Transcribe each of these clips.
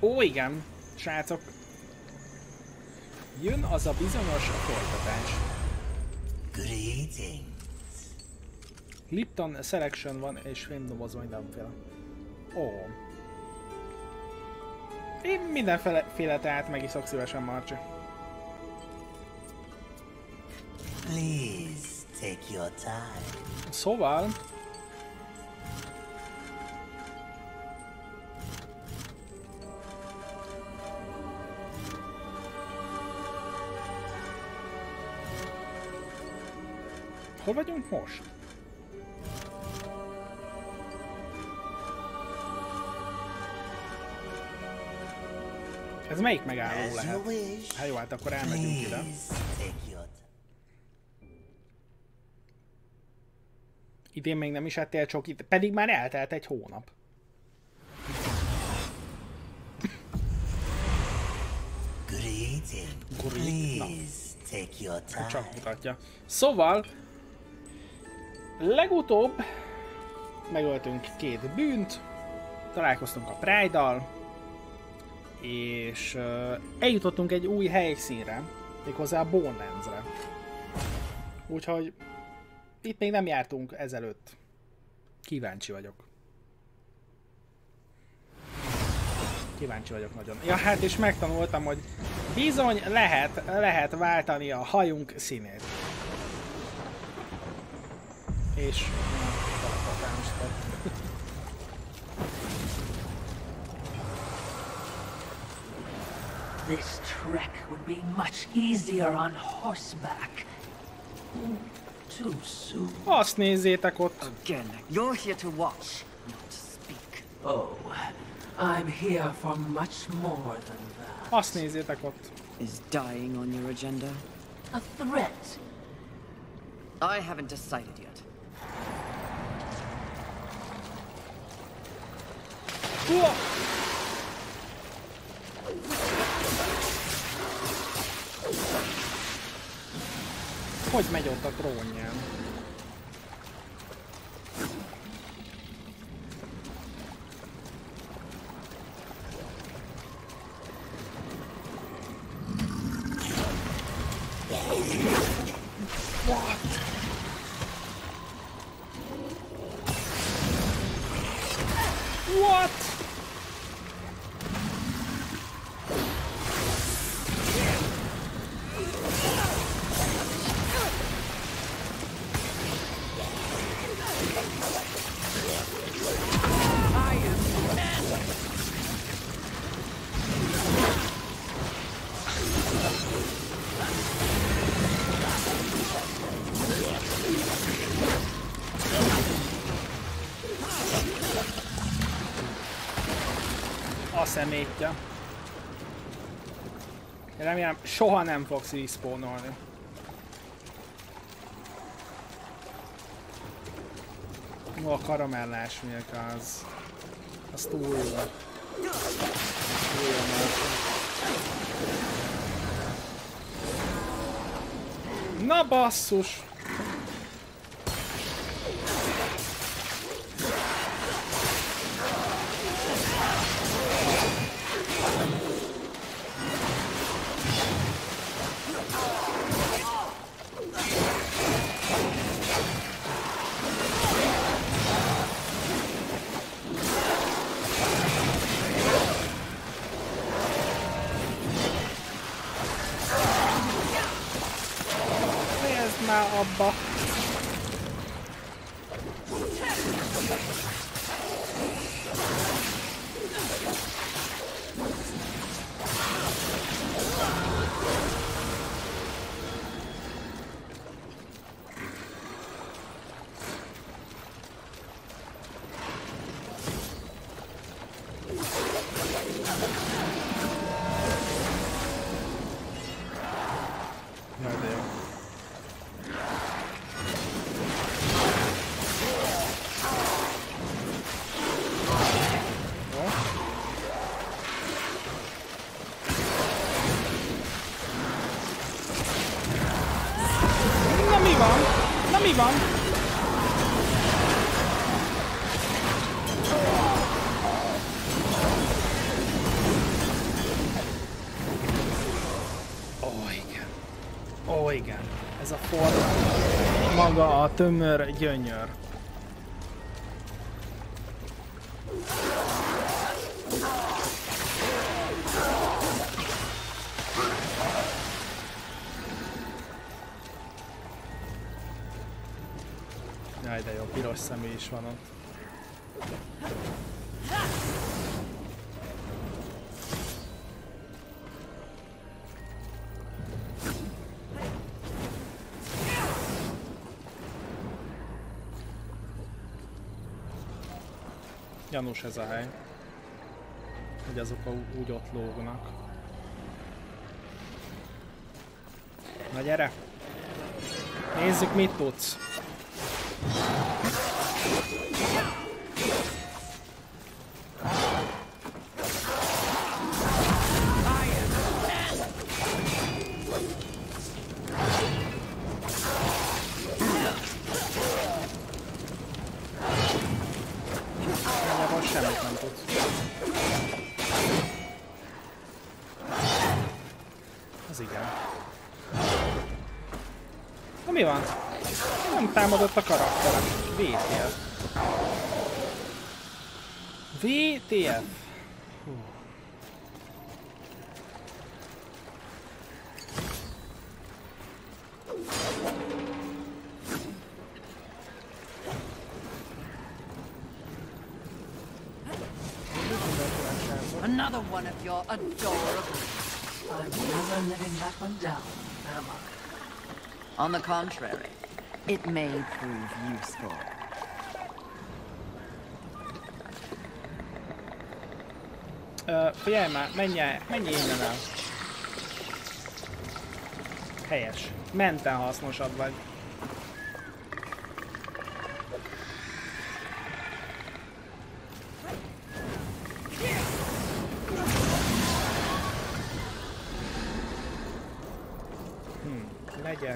Ó, igen, srácok. Jön az a bizonyos folytatás. Lipton Selection van, és fémdoboz mindenféle. Ó. Én mindenféle teát megiszok szívesen, Marci. Please take your time. Szóval... Hol vagyunk most? Ez melyik megálló lehet? Hát jó, hát akkor elmegyünk ide. Idén még nem is ettél csokit, pedig már eltelt egy hónap. Na, csak mutatja. Szóval, legutóbb megöltünk 2 bűnt, találkoztunk a Pride-dal, és eljutottunk egy új helyszínre, méghozzá a Bonelands-re. Úgyhogy itt még nem jártunk ezelőtt. Kíváncsi vagyok. Kíváncsi vagyok nagyon. Ja, hát és megtanultam, hogy bizony lehet váltani a hajunk színét. És... This trek would be much easier on horseback. Too soon. Azt nézzétek ott. Again, you're here to watch, not to speak. Oh, I'm here for much more than that. Azt nézzétek ott. Is dying on your agenda? A threat. I haven't decided yet. Hogy megy ott a trónján? What? A szemétja. Remélem, soha nem fogsz respawnolni. Ó, a karamellás milyen az. Az túl jó. Na basszus! Már abba. Mi van? forma maga a tömör gyönyör. Jaj, de jó, piros szemű is van ott. Gyanús ez a hely, hogy azok úgy ott lógnak. Na gyere! Nézzük, mit tudsz! Semmit nem tudsz. Az igen. Na mi van? Nem támadott a karakterem. VTF. VTF. Hú. Another one of your adorable... I'm never letting that one down, am I? On the contrary, it may prove useful. Figyelj már, menj innen el. Helyes. Menten hasznosabb vagy. Legyek.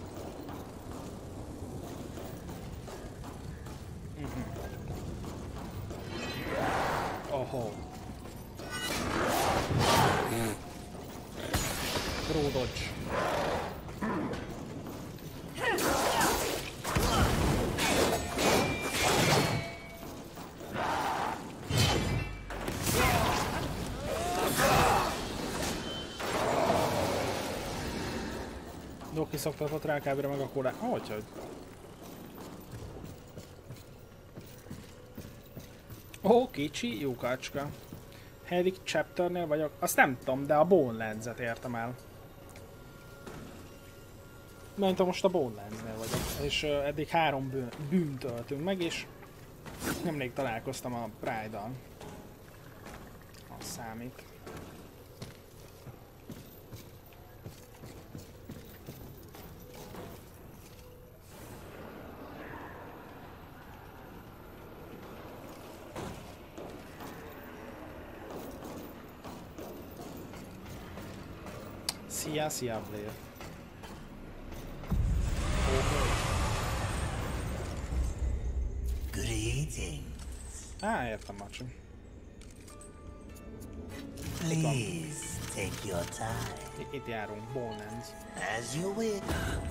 Oho. Throw dodge. Doki szoktatott rá kábra meg a kólát. Hogyhogy? Ó, kicsi lyukácska. Hedik chapternél vagyok. Azt nem tudom, de a Bone Lands-et értem el. Mert most a Bone Lands-nél vagyok. És eddig 3 bűnt töltünk meg, és nemrég találkoztam a Pride-dal. Az számít. Szia, Blair. Greetings. Értem, Macsi. Please take your time. Itt járunk, Bone Lands. As you wish.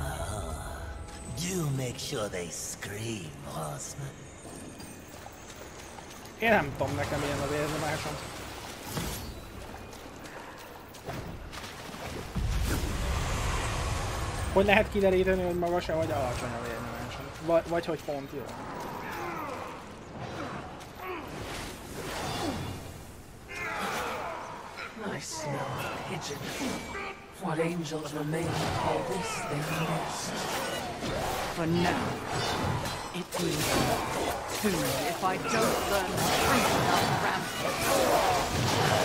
Do make sure they scream, horseman. Én nem tudom, nekem ilyen az érdemásom. Hogy lehet kideríteni, hogy magas-e vagy alacsony a vérnyomásom? Vagy hogy pont jó? Nice smell, pigeon. What angels remain call this their nest? For now, it will too if I don't learn the truth about Rampage.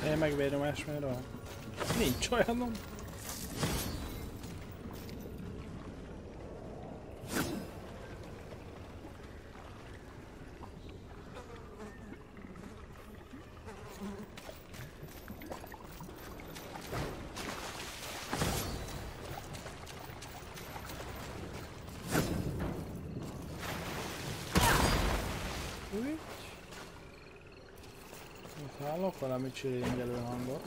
Én megvédem másmilyenről. Nincs olyanom. Hallok valami csilingelő hangot.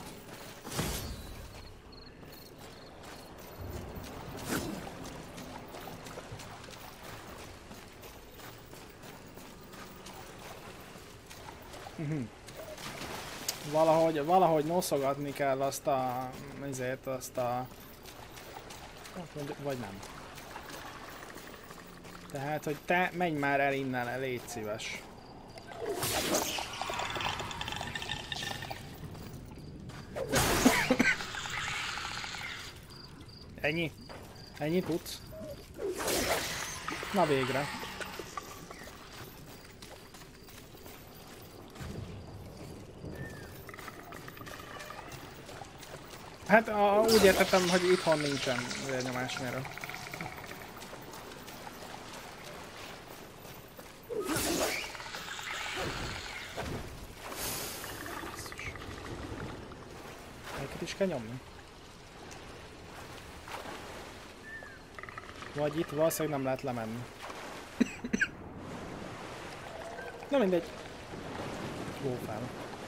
Valahogy noszogatni kell azt a... vagy nem. Tehát, hogy te menj már el innen, légy szíves. Ennyi? Ennyi tudsz? Na végre. Hát úgy értettem, hogy itthon nincsen vérnyomásmérő. Melyiket is kell nyomni? Vagy itt valószínűleg nem lehet lemenni. Na mindegy. Gófál.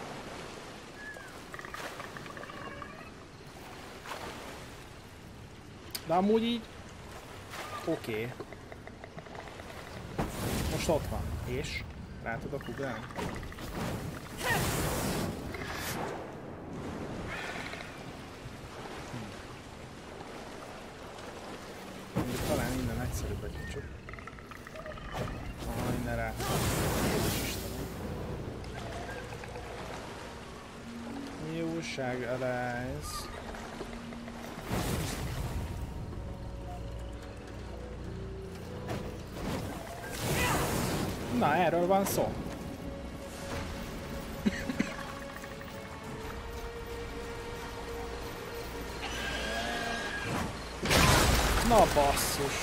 De amúgy így... Oké. Most ott van. És? Rá tudok ugrálni? Talán innen egyszerűbb egy kicsit. Aha, innen rá. Mi újság, Arise? Na, erről van szó. Na basszus.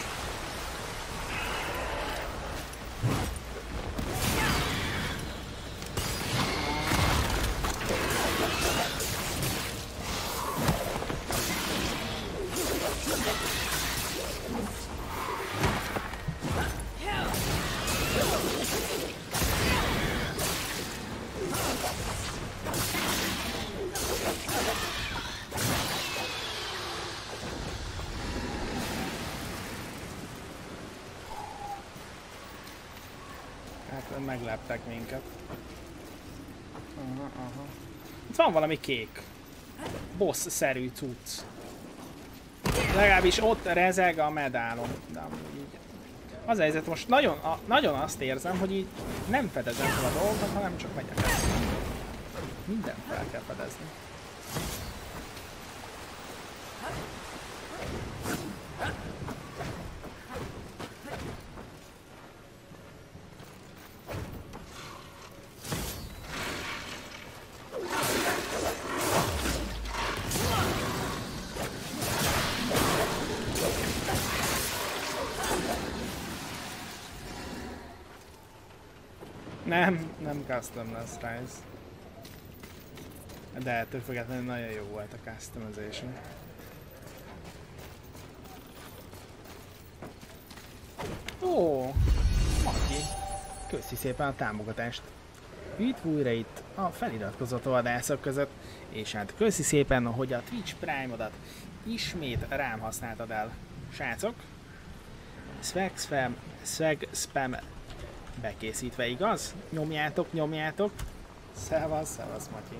Megleptek minket. Aha. Itt van valami kék. Boss-szerű cucc. Legalábbis ott rezeg a medálom. De így. Az a helyzet, most nagyon azt érzem, hogy így nem fedezem fel a dolgokat, hanem csak megyek el. Mindent fel kell fedezni. Nem custom lesz Rise. De ettől függetlenül nagyon jó volt a customization. Ó, Maki, köszi szépen a támogatást. Üdv újra itt a feliratkozott vadászok között, és hát köszi szépen, hogy a Twitch Prime-odat ismét rám használtad el. Srácok, Swag Spam bekészítve, igaz? Nyomjátok. Szevasz, Maki.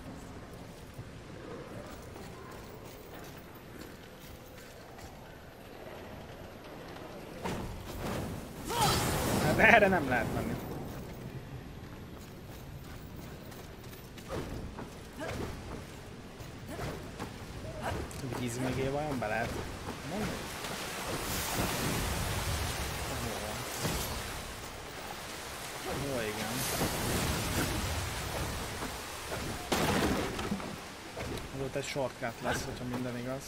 Hát erre nem lehet menni. Gizmigé vajon be lehet? Jó, igen. Volt egy shortcut lesz, hogyha minden igaz.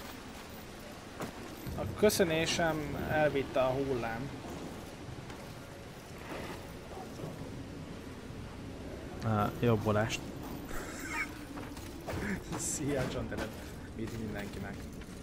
A köszönésem elvitte a hullám. Jobbolást. Szia, John Dered. Mindenkinek.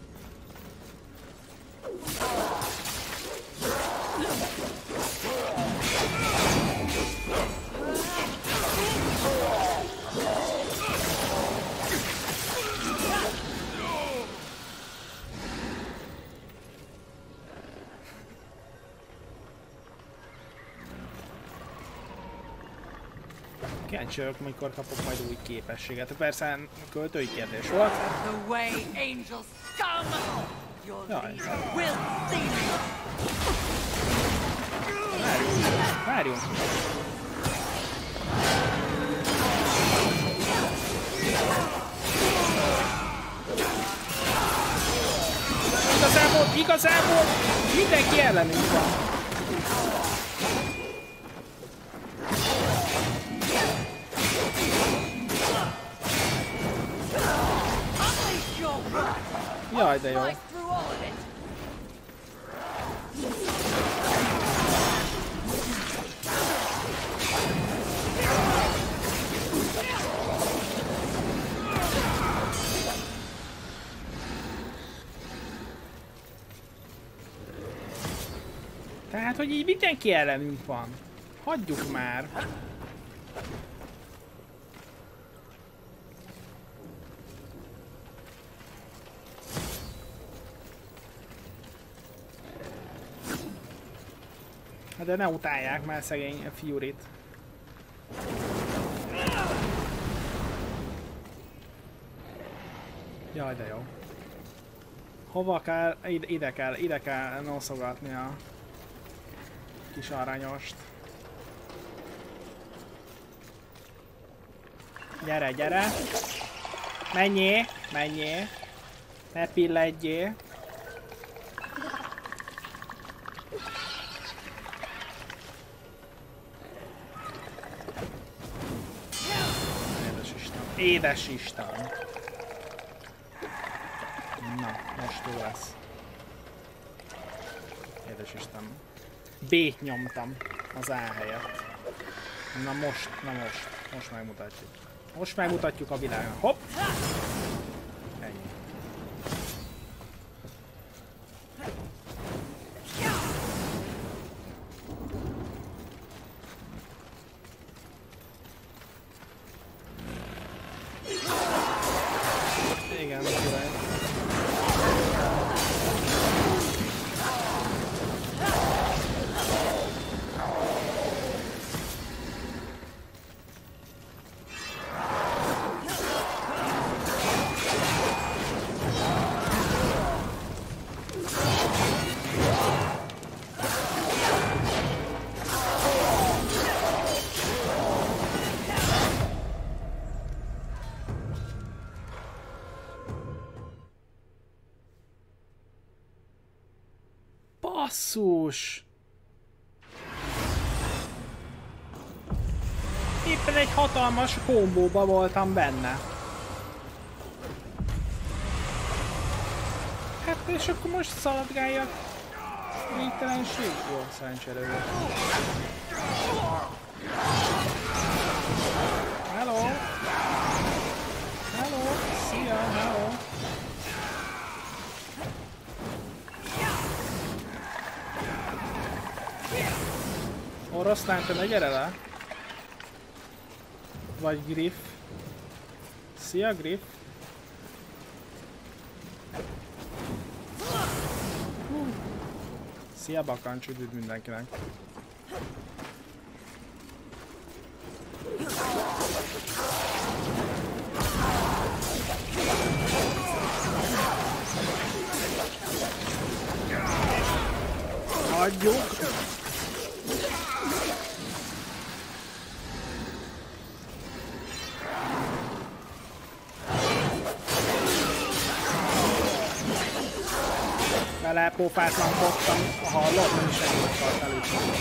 Kíváncsi vagyok, mikor kapok majd új képességet. Persze költői kérdés volt. Jaj. Várjunk. Igazából mindenki ellenünk van. Jaj, de jó. Tehát, hogy így mindenki ellenünk van. Hagyjuk már. De ne utálják már szegény Furyt. Jaj, de jó. Hova kell? Ide kell noszogatni a kis aranyost. Gyere, gyere! Menjél! Menjél! Ne pilledjél! Édes Isten! Na, most jó lesz. Édes Isten. B-t nyomtam az A helyett. Na most. Most megmutatjuk. Most megmutatjuk a világnak. Hopp! Ennyi. Igen, király. Basszus! Éppen egy hatalmas kombóba voltam benne. Hát és akkor most szaladgáljak. Végtelenség? Jó, szerencsére volt. Hello! Hello! Szia! Hello! Oroszlán, te ne gyere le! Vagy Griff. Szia, Griff! Szia, Bakancs, üdv mindenkinek! Hagyjuk! Belepófátlankodtam, hallott, nem is egyébként tart előtt.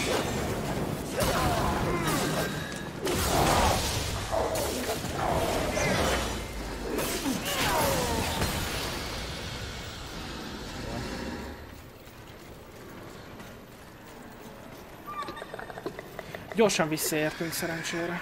Gyorsan visszaértünk szerencsére.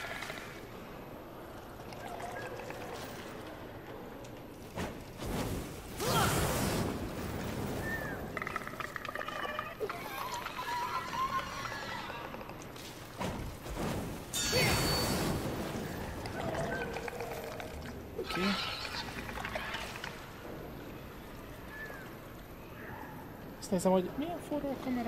Azt nézem, hogy milyen forró a kamera.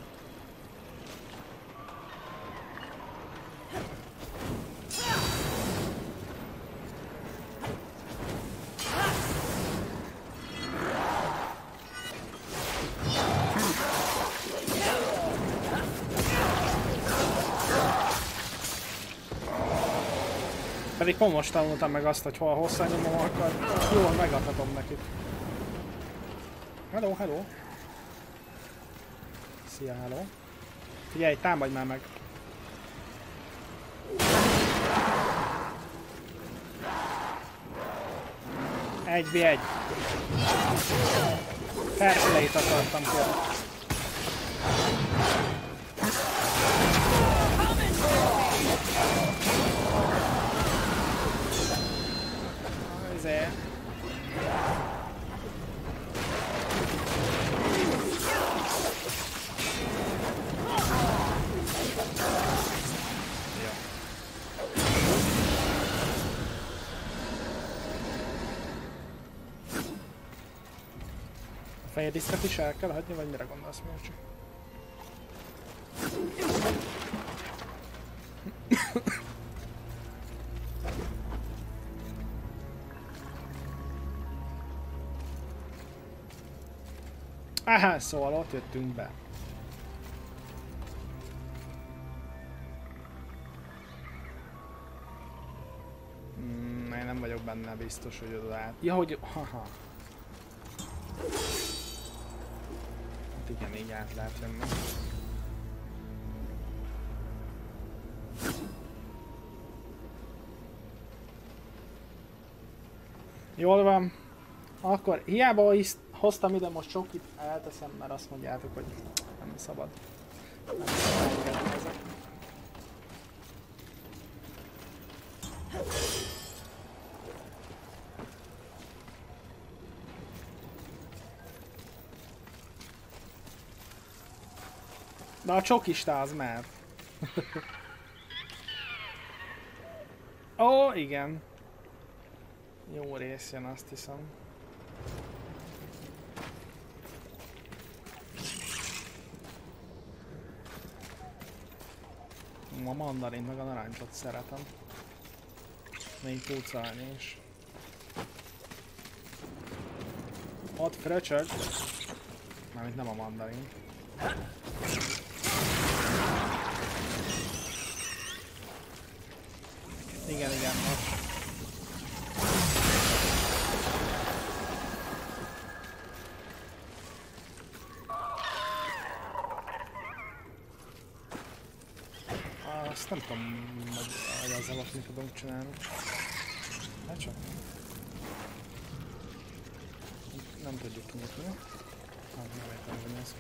Pedig pont most tanultam meg azt, hogy hol hosszan nyomom, akkor jól megadhatom nekik. Hello, hello. Szia, hello. Figyelj, támadj már meg. Egy v egy. Fairplay-t akartam kérni. Ezért. Fejedisztet is el kell hagyni, vagy mire gondolsz, Mircsi? Aha, szóval ott jöttünk be. Én nem vagyok benne biztos, hogy oda át. Ja, hogy... Haha. Hát igen, így át lehet jönni. Jól van. Akkor hiába hoztam ide most csokit, elteszem, mert azt mondjátok, hogy nem szabad. Nem szabad engedni ezek. De a csokista az már. Ó, igen. Jó rész jön, azt hiszem. A mandarint meg a narancsot szeretem. Még pucolni is. Ott fröcsög. Mármint nem a mandarin. Igen, igen, most. Azt nem tudom, hogy azzal ott mit tudunk csinálni. Hát csak. Nem tudjuk kinyitni. Hát nem értem, hogy ez.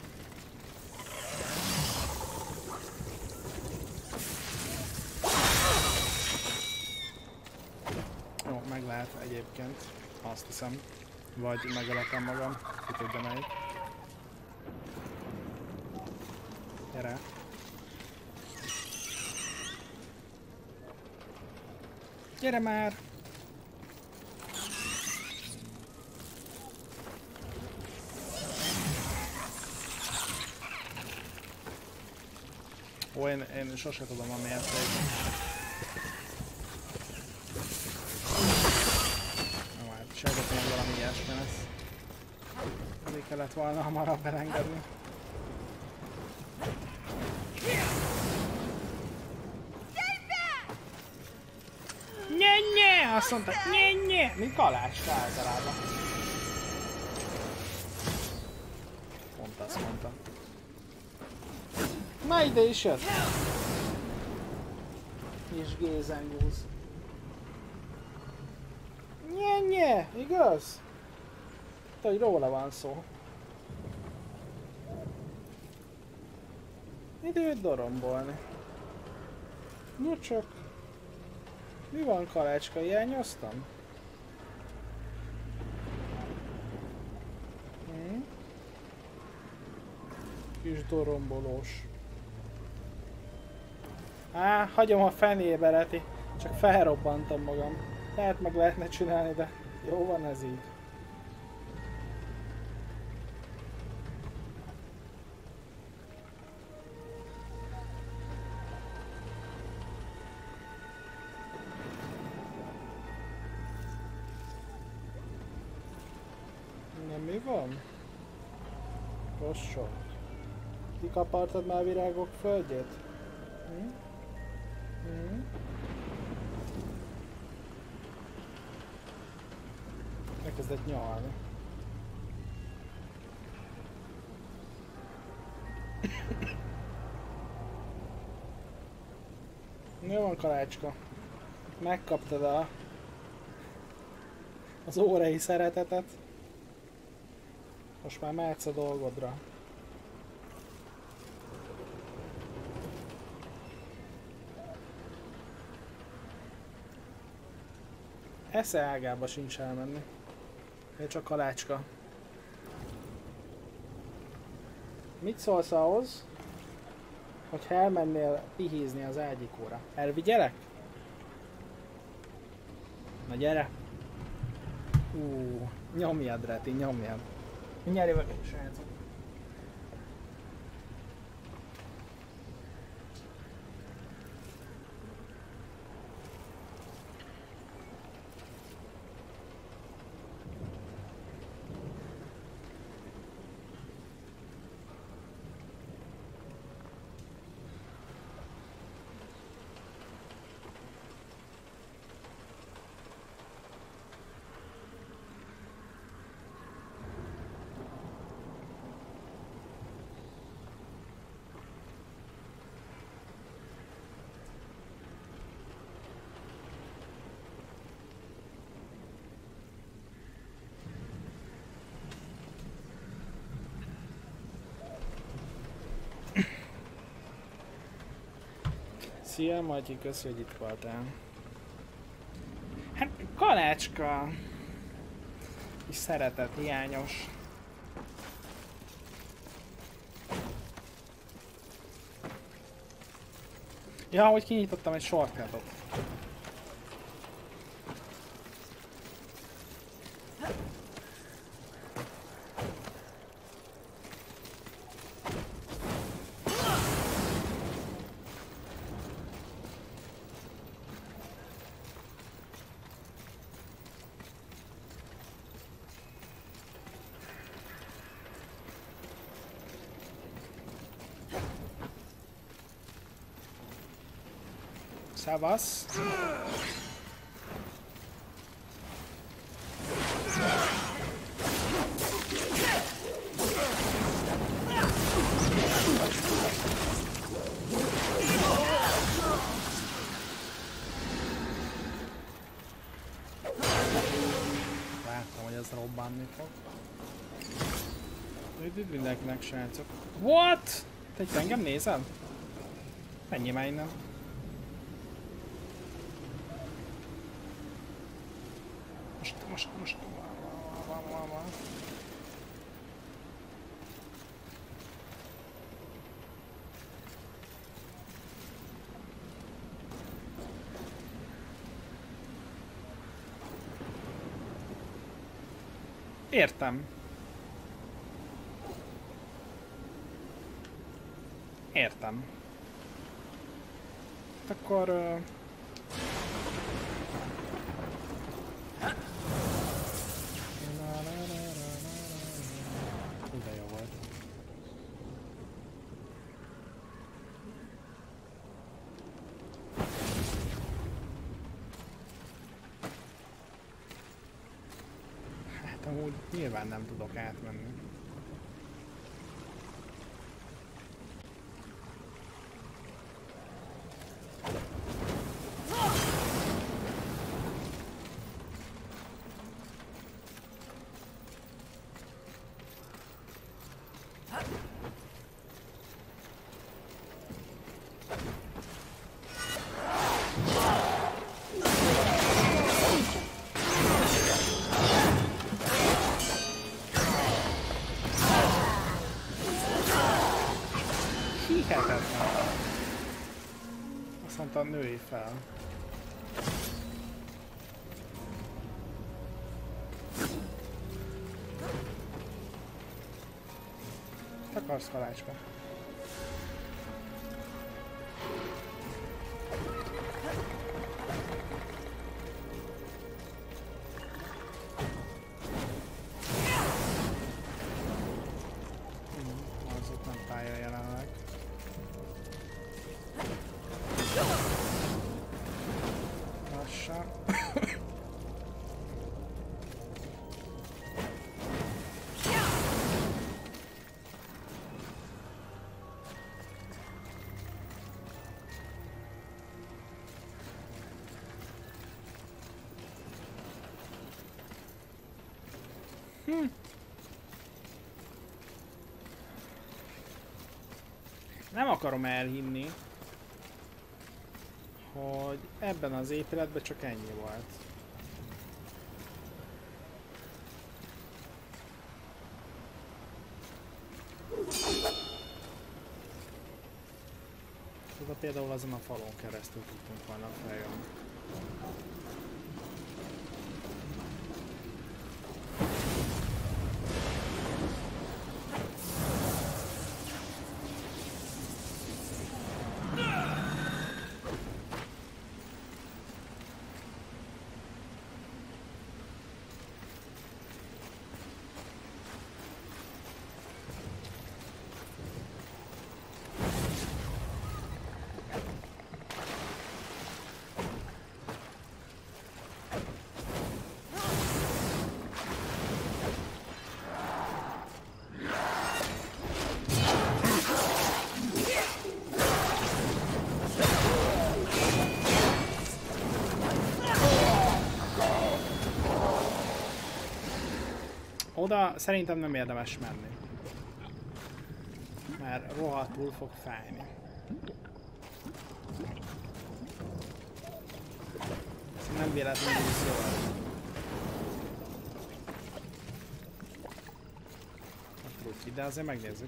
Jó, meg lehet egyébként. Azt hiszem. Vagy megöleltem magam. Ki tudja melyik. Gyere. Gyere már! Ó, én sose tudom, ami miért jó, hát sejtettem, hogy valami ilyesmi lesz. Azért kellett volna hamarabb elengedni. Nye-nye! Azt mondta, nye-nye! Mint kaláska általában. Pont azt mondta. Na ide is jött! És gézengúz. Nye-nye! Igaz? Te, hogy róla van szó. Időt dorombolni. No csak... Mi van, Kalácska? Hiányoztam? Kis dorombolós. Á, hagyom a fenébe, Reti. Csak felrobbantam magam. Lehet meg lehetne csinálni, de jó van ez így. Na mi van? Rossz sok. Kikapartad már virágok földjét? Elkezdett nyalni. Jó van, Kalácska. Megkaptad az órai szeretetet. Most már mehetsz a dolgodra. Esze ágába sincs elmenni. De csak Kalácska. Mit szólsz ahhoz, hogyha elmennél pihézni az ágyikóra? Elvigyelek? Na gyere! Nyomjad, Reti, nyomjad. Mindjárt jövök, srácok. Szia, Matyi, köszi, hogy itt voltál. Hát, Kalácska! Kis szeretet hiányos. Ja, hogy kinyitottam egy shortcutot. Szevasz! Láttam, hogy ez robbanni fog. Üdv mindenkinek, srácok. What? Te itt engem nézel? Menjél már innen. Most. Van. Értem. Akkor... De jó volt. Hát amúgy nyilván nem tudok átmenni. lehetetlen. Azt mondta, nőj fel. Akarsz, Kalácska? Az ott nem pálya jelenleg. Lassan. Nem akarom elhinni, hogy ebben az épületben csak ennyi volt. Oda például azon a falon keresztül tudtunk volna feljönni. Oda szerintem nem érdemes menni, mert rohadtul fog fájni. Ez nem véletlenül szól. De azért megnézzük.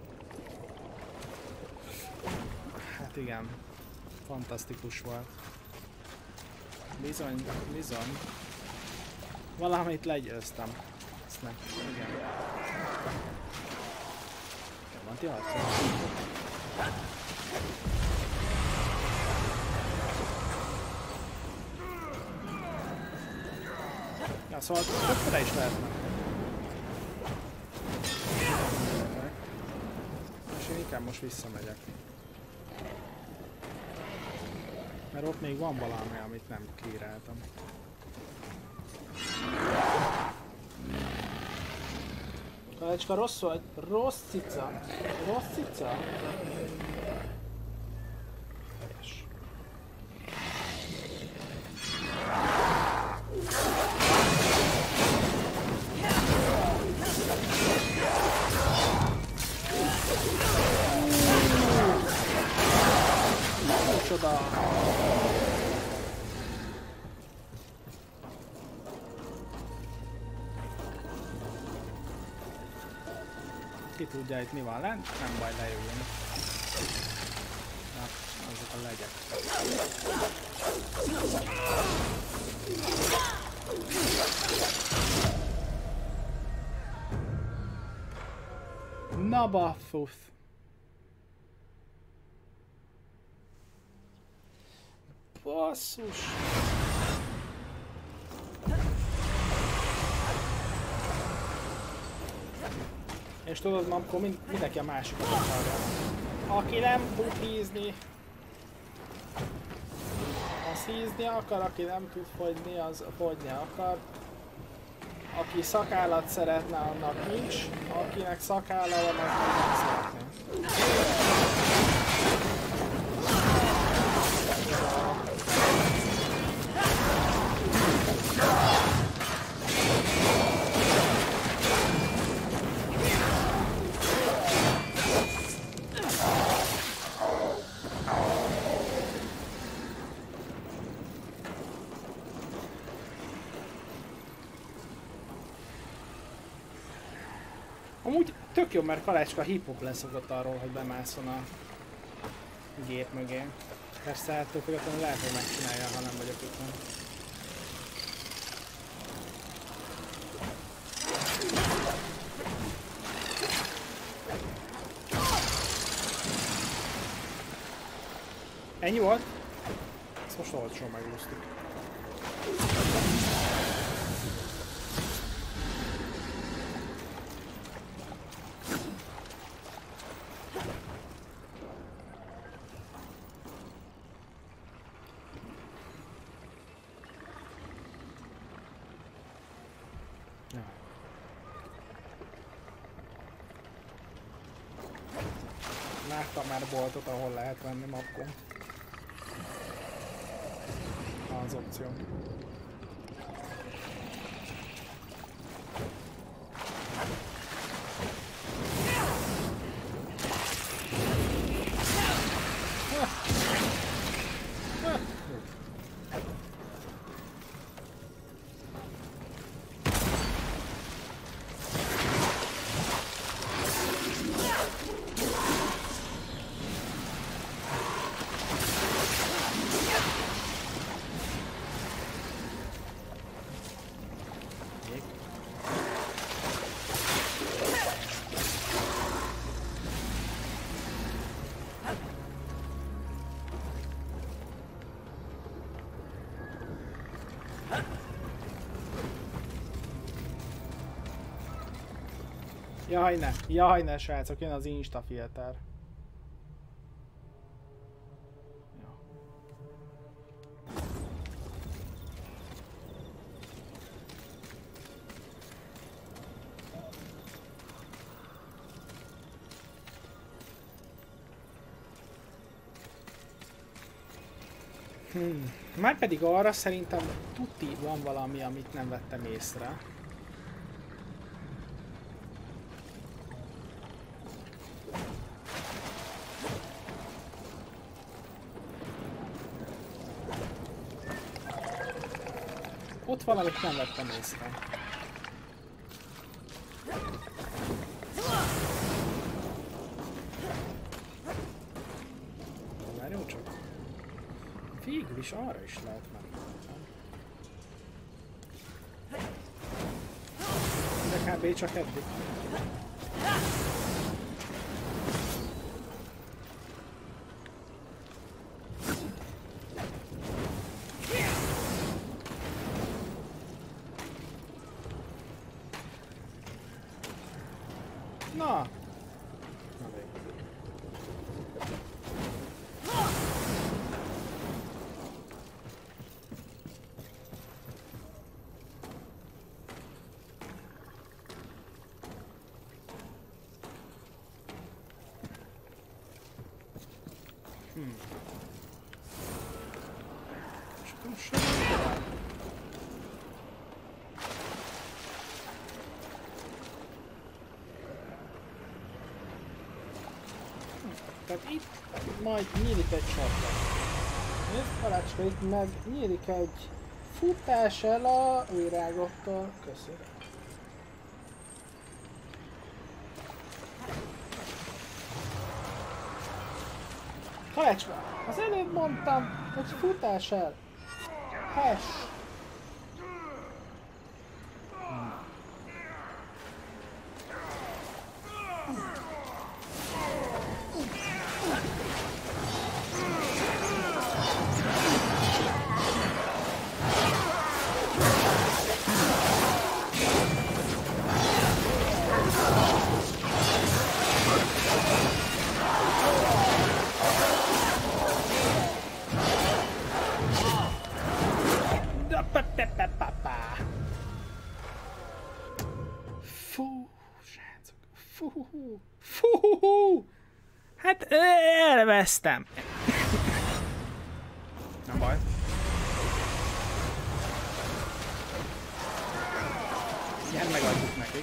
Hát igen, fantasztikus volt. Bizony, bizony. Valamit legyőztem. Nem. Igen. Jó van, ti harcolni. Ja, szóval többfele is lehetne. És én inkább most visszamegyek. Mert ott még van valami, amit nem kiíráltam. Kalácska, rossz vagy? Rossz cica. Rossz cica. Helyes. Micsoda. Ki tudja itt mi van lent? Nem baj, lejöjjön. Na, azok a legyek. Na baffus. Basszus. És tudod, ma akkor mindenki a másikat akarja. Aki nem tud hízni, az hízni akar, aki nem tud fogyni, az fogyni akar. Aki szakállat szeretne, annak nincs. Akinek szakálla van, az nem szeretne. Amúgy tök jó, mert Kalácska hip-hop leszokott arról, hogy bemászon a gép mögé. Persze ettől függetlenül lehet, hogy megcsinálja, ha nem vagyok itt. Ennyi volt? Ezt most olcsón megúsztuk. Láttam már boltot, ahol lehet venni makkon. Az opció. Jaj ne srácok, jön az Insta filter. Márpedig arra szerintem tuti van valami, amit nem vettem észre. Ott valamit nem vettem észre. Várjunk csak. Végül is arra is lehet menni. De kb. Csak eddig. Na! Tehát itt majd nyílik egy csapda. Nézd, Halácska, itt meg nyílik egy futás el a virágoktól. Köszönöm. Halácska, az előbb mondtam, hogy futás el. Hass. Hát elvesztem. Nem baj. Ilyen megadjuk nekik.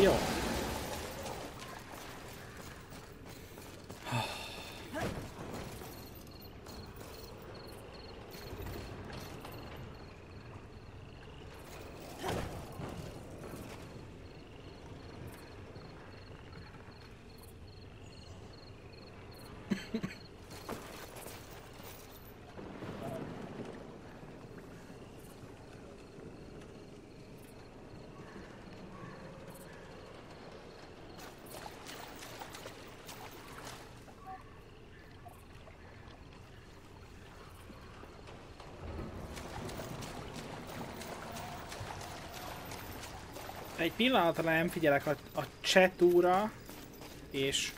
Jó. Egy pillanatra nem figyelek a chatúra, és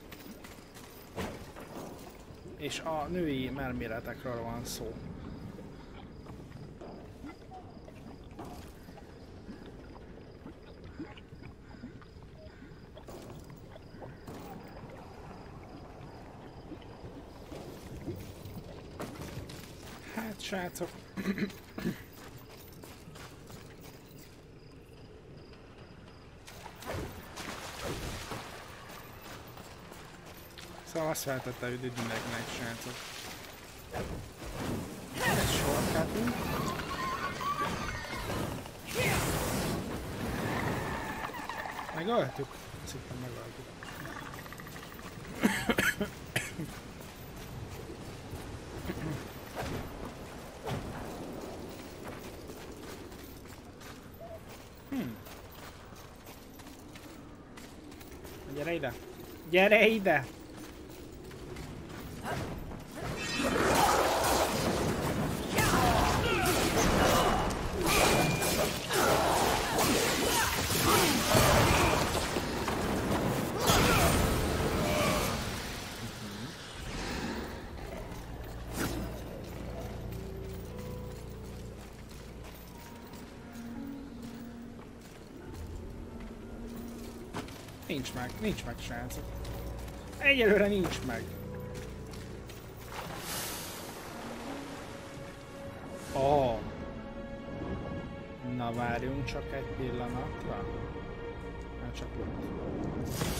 a női merméletekről van szó. Hát, srácok. Szóval azt feltette, hogy mindenkinek, srácok. Ez sorkátunk. Megöltük? Szépen megöltük. Gyere ide! Gyere ide! Nincs meg, srácok. Egyelőre nincs meg. Oh. Na várjunk csak egy pillanatra. Hát csak ott.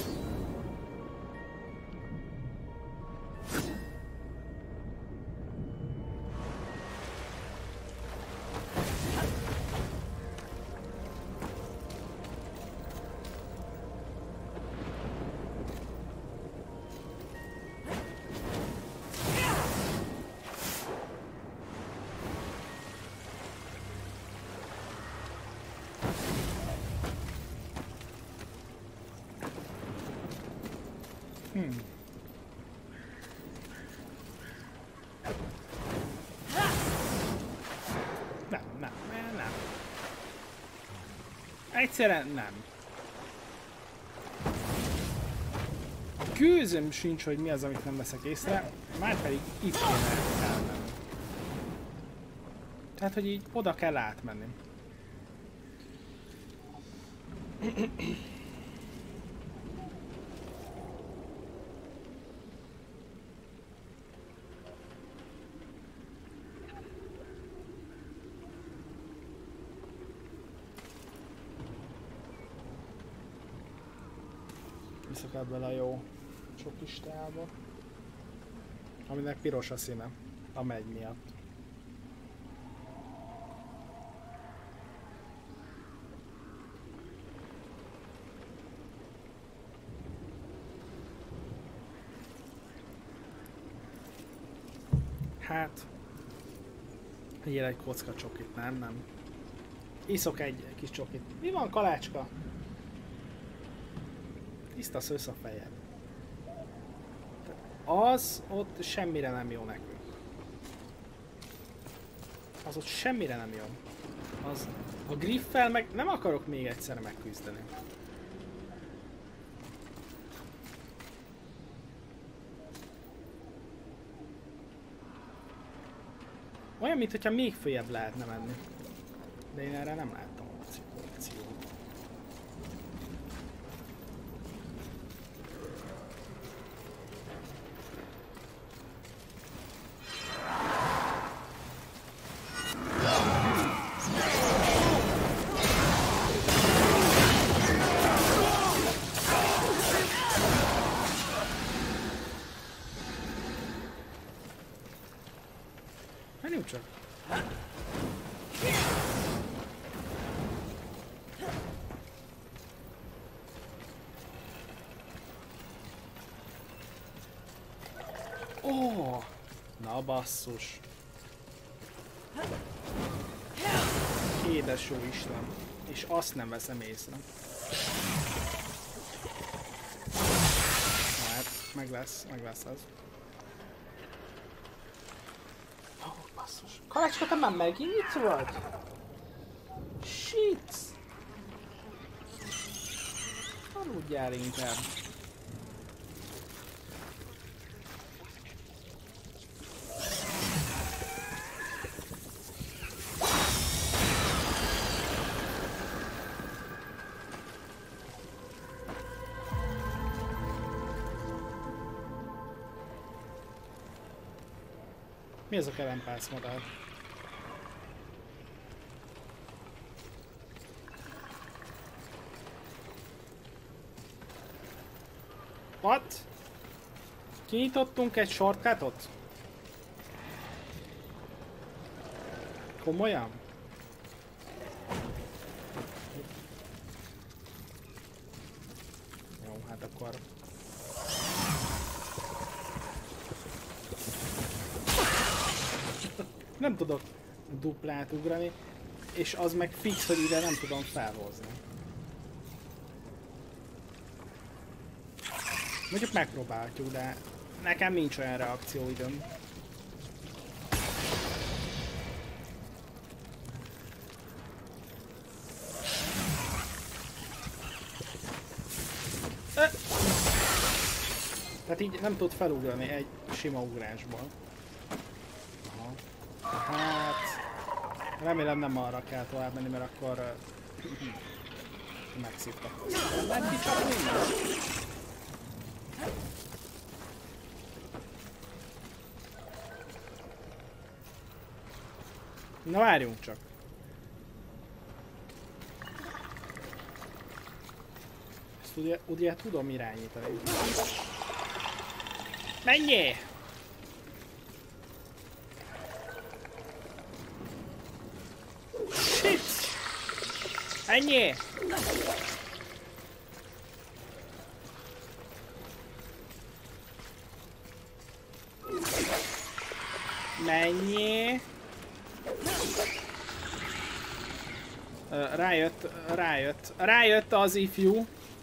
Nem. Egyszerűen nem. Gőzöm sincs, hogy mi az, amit nem veszek észre, márpedig itt kéne elmenni. Tehát, hogy így oda kell átmenni. Viszok ebből a jó csokis teába, aminek piros a színe, a megy miatt. Hát, egyél egy kocka csokit, nem. Iszok egy kis csokit. Mi van, kalácska? Tiszta szősz a fejed. Az ott semmire nem jó nekünk. Az ott semmire nem jó. Az a Griffel meg nem akarok még egyszer megküzdeni. Olyan, mintha még följebb lehetne menni. De én erre nem láttam opciót. Oh! Na basszus. Édes jó Isten. És azt nem veszem észre. Na hát, meg lesz az. Ó, basszus. Kalácska, te már megint itt vagy? Shit! Aludjál inkább. Mi ez a kelempász madár? What? Kinyitottunk egy shortcutot? Komolyan? Jó, hát akkor... Nem tudok duplát ugrani, és az meg fix, hogy ide nem tudom felhozni. Mondjuk megpróbáljuk, de nekem nincs olyan reakcióidőm. Tehát így nem tud felugrani egy sima ugrásból. Hát... remélem nem arra kell tovább menni, mert akkor... megszívtak. Nem kicsap minden. Na várjunk csak. Ezt ugye tudom irányítani. Menjél! Shit! Menjél! Menjél! Rájött az ifjú.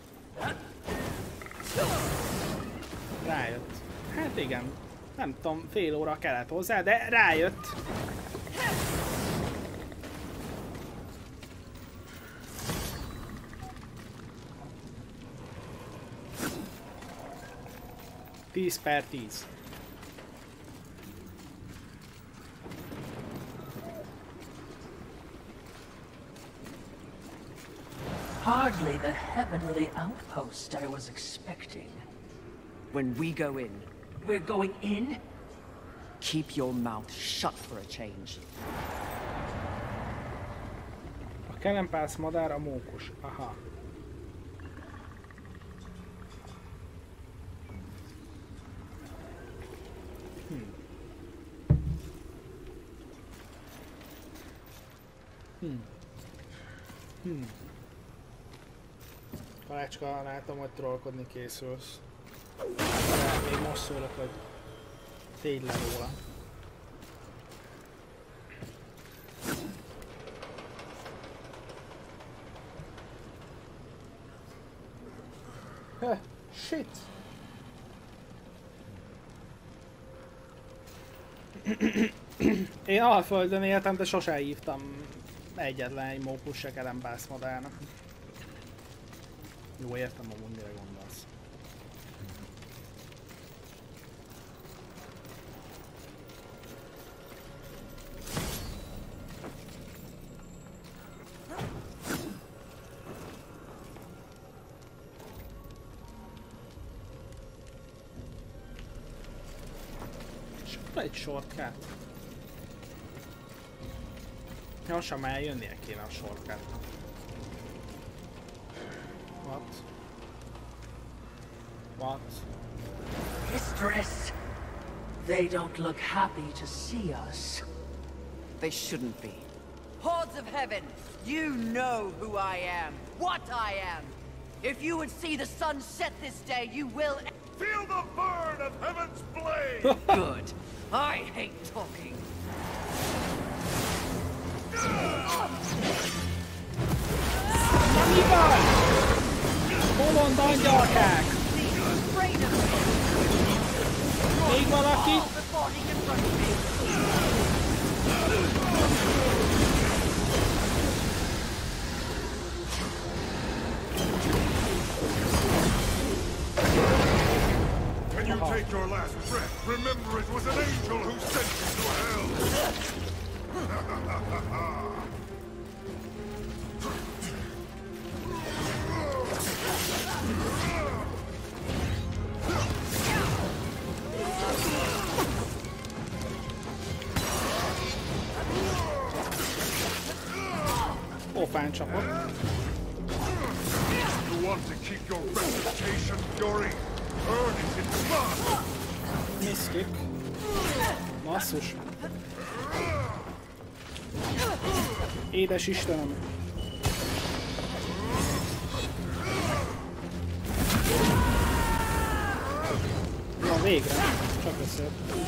Rájött. Hát igen. Nem tudom, fél óra kellett hozzá, de rájött. Tíz per 10. Hardly the heavenly outpost I was expecting. When we go in, We're going in? keep your mouth shut for a change. A kelempász madár a mókus. Aha. Kalácska, látom, hogy trollkodni készülsz. De még most szólok, hogy tégy le róla. Shit! Én Alföldön éltem, de sose hívtam egyetlen egy mókus se kelempász madárnak. Jó, értem amúgy, mire gondolsz. És akkor egy shortcut. Gyorsan már jönnie kéne a shortcut. What? What? Mistress! They don't look happy to see us. They shouldn't be. Hordes of heaven, you know who I am, what I am. If you would see the sun set this day, you will... Feel the burn of heaven's blade! Good. I hate talking. Na mi van? Bolond angyalkák! Még valaki? When you take your last breath, remember it was an angel who sent you to hell! Pofán csapott. You want to keep your reputation, Yori? Earn it in blood! Miszkik. Basszus. Édes Istenem. Na végre. Csak összejött.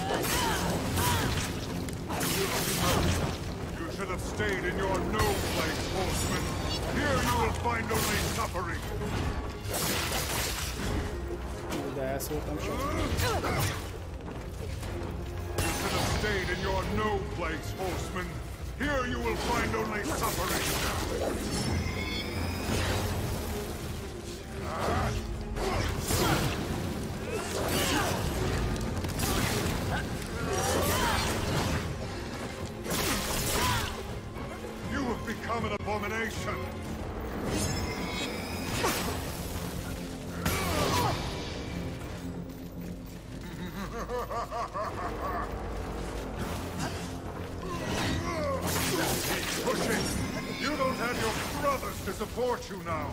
You should have stayed in your no place, horseman. Here you will find only suffering. De elszóltam sok. You should have stayed in your no place, horseman. Here you will find only suffering. You have become an abomination. Pushing! You don't have your brothers to support you now!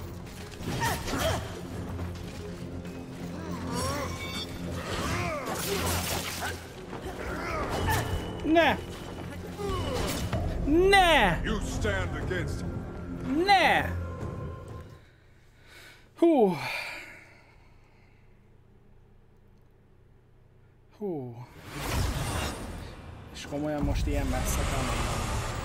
Ne! Ne! You stand against... Ne! Hú! Hú! És komolyan most ilyen messze kell mennem.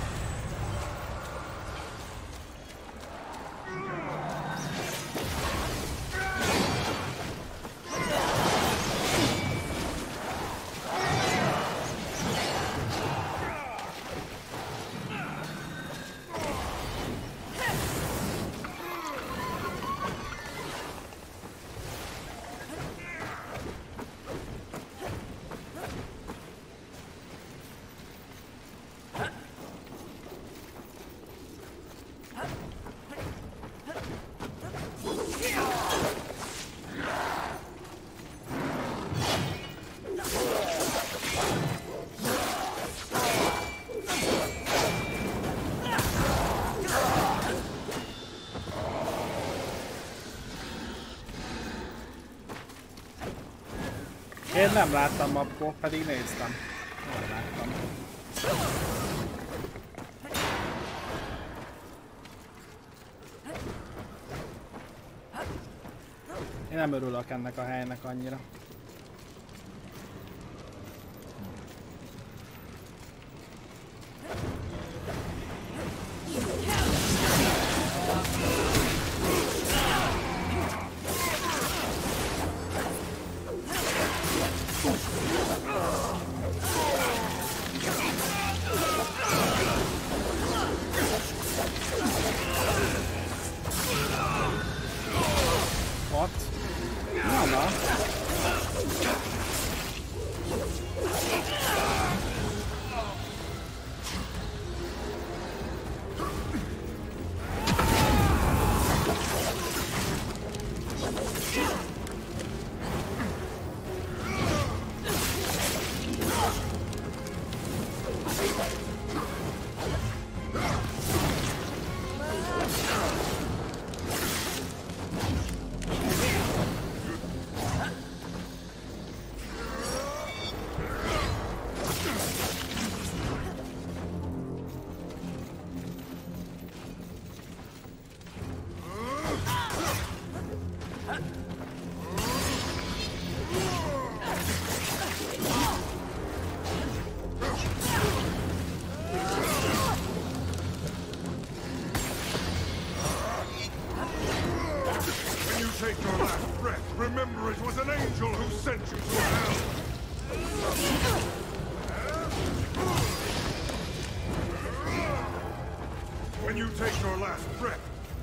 Én nem láttam akkor, pedig néztem. Nem láttam. Én nem örülök ennek a helynek annyira. take your last breath, remember it was an angel who sent you to hell. When you take your last breath,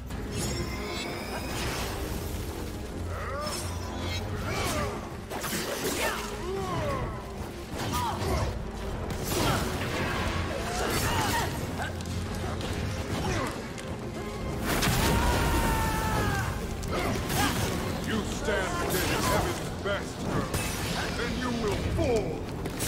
you stand dead in heaven's best, girl. Then you will fall.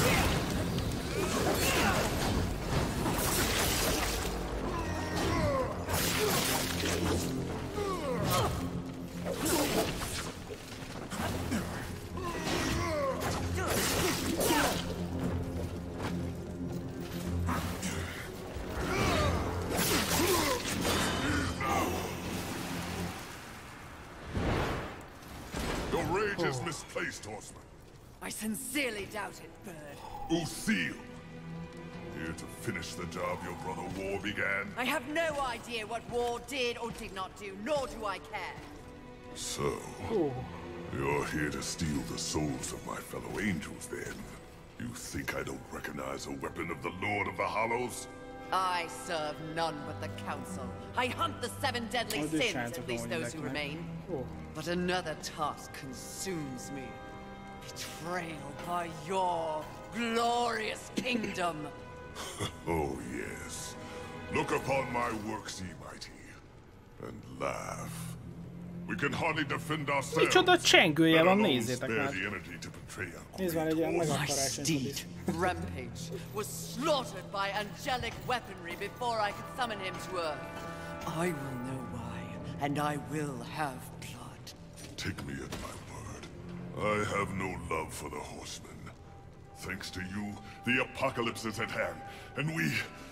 Your rage is misplaced, horseman. I sincerely doubt it, Bird. Lucille, here to finish the job your brother War began. I have no idea what War did or did not do, nor do I care. So, you're here to steal the souls of my fellow angels, then? You think I don't recognize a weapon of the Lord of the Hollows? I serve none but the Council. I hunt the 7 deadly sins, at least those who remain. But another task consumes me. Betrayal by your glorious kingdom. Oh, yes. Look upon my works, ye mighty, and laugh. We can hardly defend ourselves. Micsoda csengője van, Let alone nézzétek spare már. the energy to betray our Nézd már, egy ilyen great My megaparás. steed, Rampage, was slaughtered by angelic weaponry before I could summon him to Earth. I will know why, and I will have blood. Take me at my word. I have no love for the horsemen. Thanks to you, the apocalypse is at hand, and we...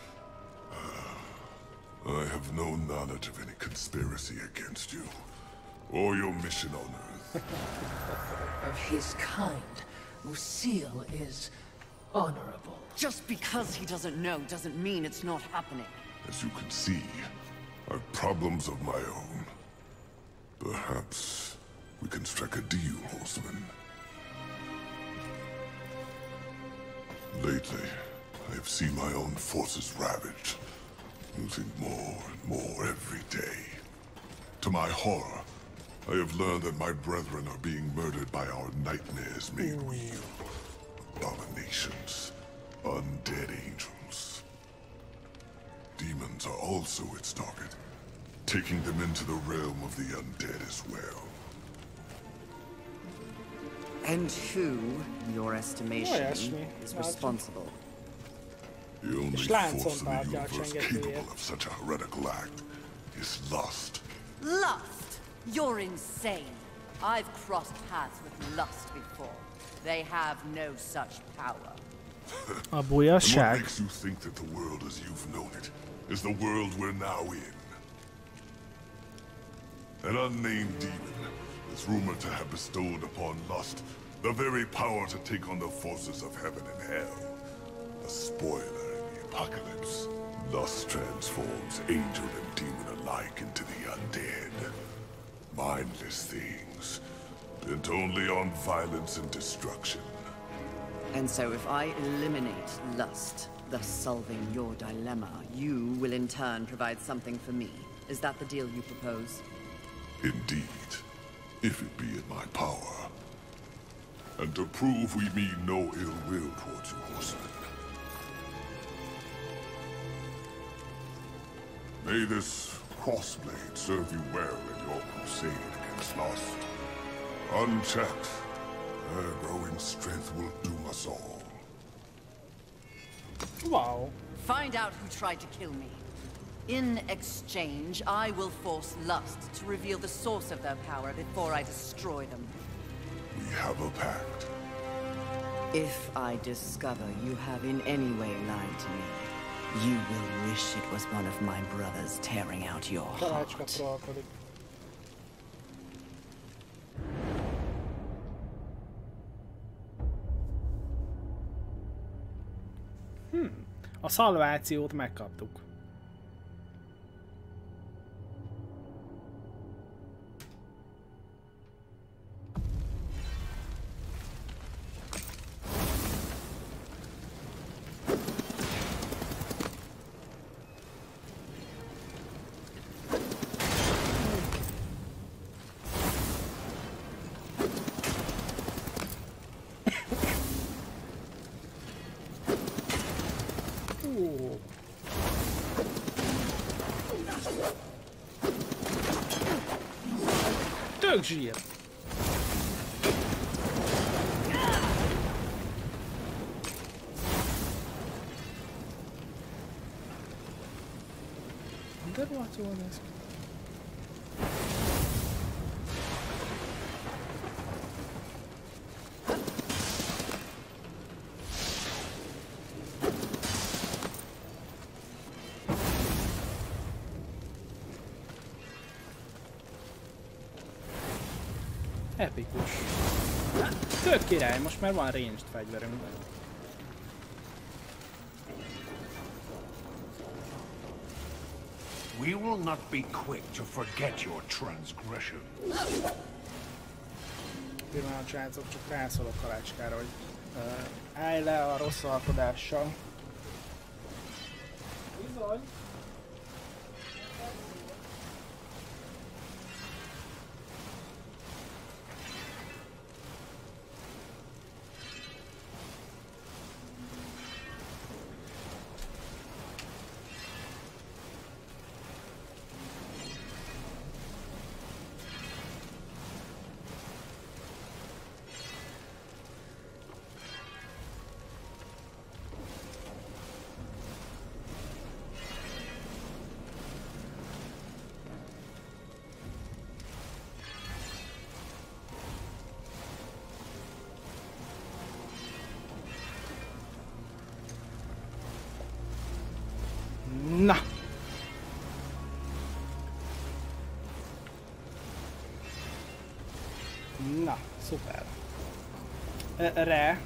I have no knowledge of any conspiracy against you, or your mission on Earth. Of his kind, Lucille is honorable. Just because he doesn't know doesn't mean it's not happening. As you can see, I've problems of my own. Perhaps we can strike a deal, horseman. Lately, I have seen my own forces ravaged, losing more and more every day. To my horror, I have learned that my brethren are being murdered by our nightmares made real. Abominations, undead angels. Demons are also its target, taking them into the realm of the undead as well. And who, in your estimation, Olyasmi. is responsible? The only És force in láncon the tartják universe csengetőjét. capable of such a heretical act is lust. Lust? You're insane. I've crossed paths with lust before. They have no such power. A And what bujasság. makes you think that the world as you've known it is the world we're now in? An unnamed demon is rumored to have bestowed upon lust the very power to take on the forces of heaven and hell. A spoiler in the apocalypse. Lust transforms angel and demon alike into the undead. Mindless things, bent only on violence and destruction. And so if I eliminate lust, thus solving your dilemma, you will in turn provide something for me. Is that the deal you propose? Indeed, if it be in my power. And to prove we mean no ill will towards you, horsemen. May this crossblade serve you well in your crusade against lust. Unchecked, their growing strength will doom us all. Wow. Find out who tried to kill me. In exchange, I will force lust to reveal the source of their power before I destroy them. We have a pact. If I discover you have in any way lied to me, you will wish it was one of my brothers tearing out your Tanácska heart. trollkodik. A szalvációt megkaptuk. Tök zsír. De rohadt jól néz ki. Epikus. Tök király, most már van ranged fegyverünk. We will not be quick to forget your transgression. Pillanat, srácok, csak rászólok Kalácskára, hogy állj le a rossz alkodással. Bizony. Na! Na, szuper. Re.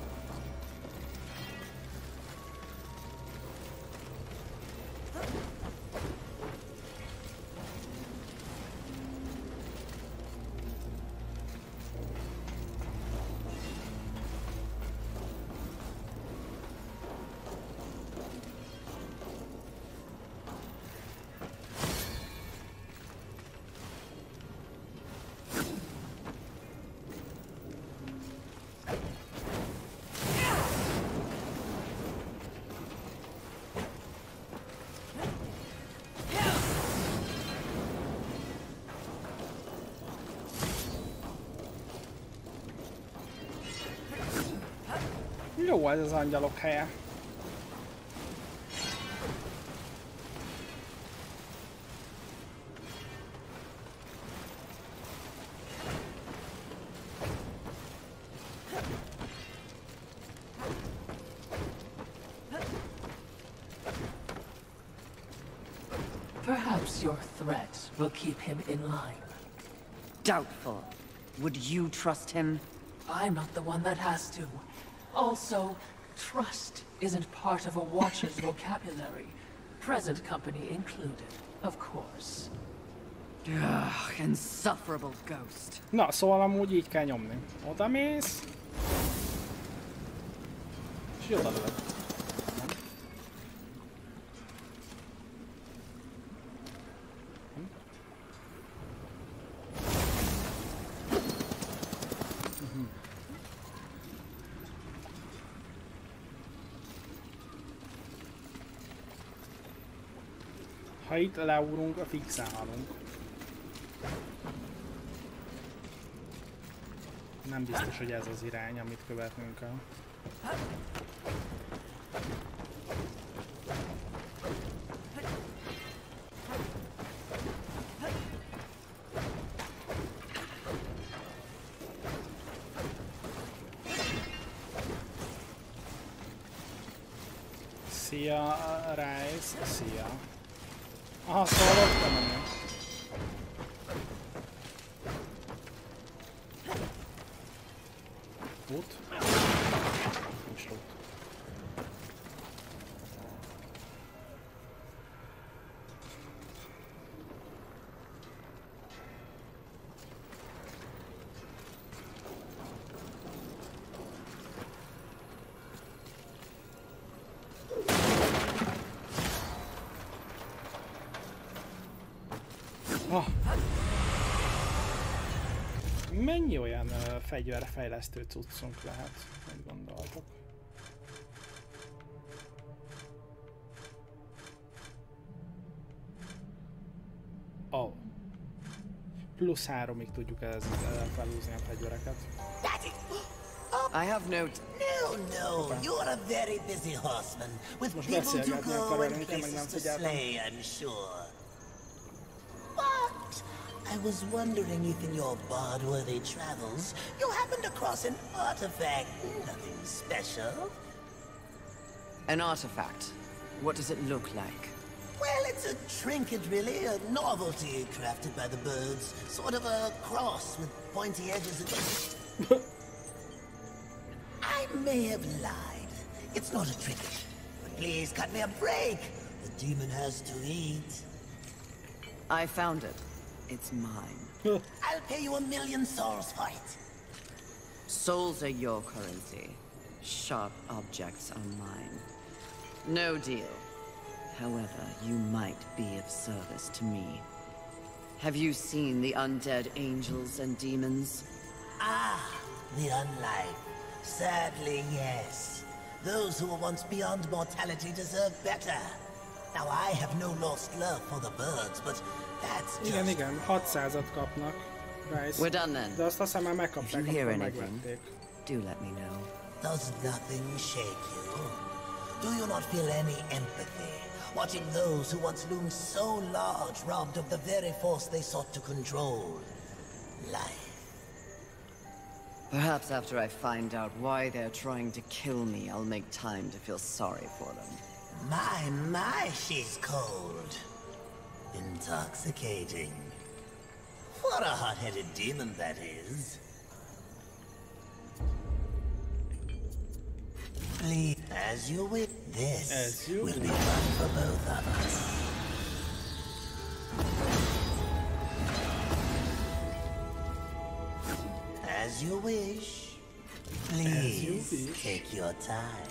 Jó ez az angyalok helye. Perhaps your threat will keep him in line. Doubtful. Would you trust him? I'm not the one that has to. Also, trust isn't part of a Watcher's vocabulary. Present company included, of course. Ugh, insufferable ghost. Na, szóval amúgy így kell nyomni. Oda mész. És oda lövöd. Ha itt leúrunk, fixen halunk. Nem biztos, hogy ez az irány, amit követnünk kell. Szia, Rice, szia. Aha, szóval ott kell menni. Út? Nincs út. Mennyi olyan fegyverfejlesztő cuccunk lehet, hogy gondoltok? plusz 3-ig tudjuk felhúzni a fegyvereket. I have no... No, you're a very busy horseman with people to go and places to slay, I'm sure. But I was wondering if in your bard-worthy travels you happened across an artifact, nothing special. An artifact? What does it look like? Well, it's a trinket, really, a novelty crafted by the birds. Sort of a cross with pointy edges and... I may have lied. It's not a trinket. But please cut me a break. The demon has to eat. I found it. It's mine. I'll pay you 1,000,000 souls for it. Souls are your currency. Sharp objects are mine. No deal. However, you might be of service to me. Have you seen the undead angels and demons? Ah, the unlife. Sadly, yes. Those who were once beyond mortality deserve better. Now, I have no lost love for the birds, but that's just... Igen, 600-at kapnak. Nice. We're done then. De azt aztán már megkapták, akkor megvették. Do let me know. Does nothing shake you? Do you not feel any empathy? Watching those who once loomed so large robbed of the very force they sought to control. Life. Perhaps after I find out why they're trying to kill me, I'll make time to feel sorry for them. My, she's cold. Intoxicating. What a hot-headed demon that is. Please, as you wish, this will be fun for both of us. As you wish. Please, take your time.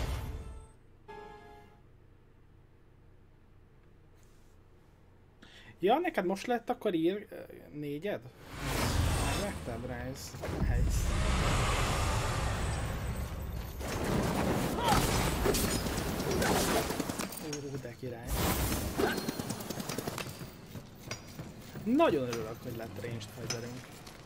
Ja, neked most lett akkor ír 4-ed? Megvetted rá ez? Nice. De király. Nagyon örülök, hogy lett ranged fegyverünk.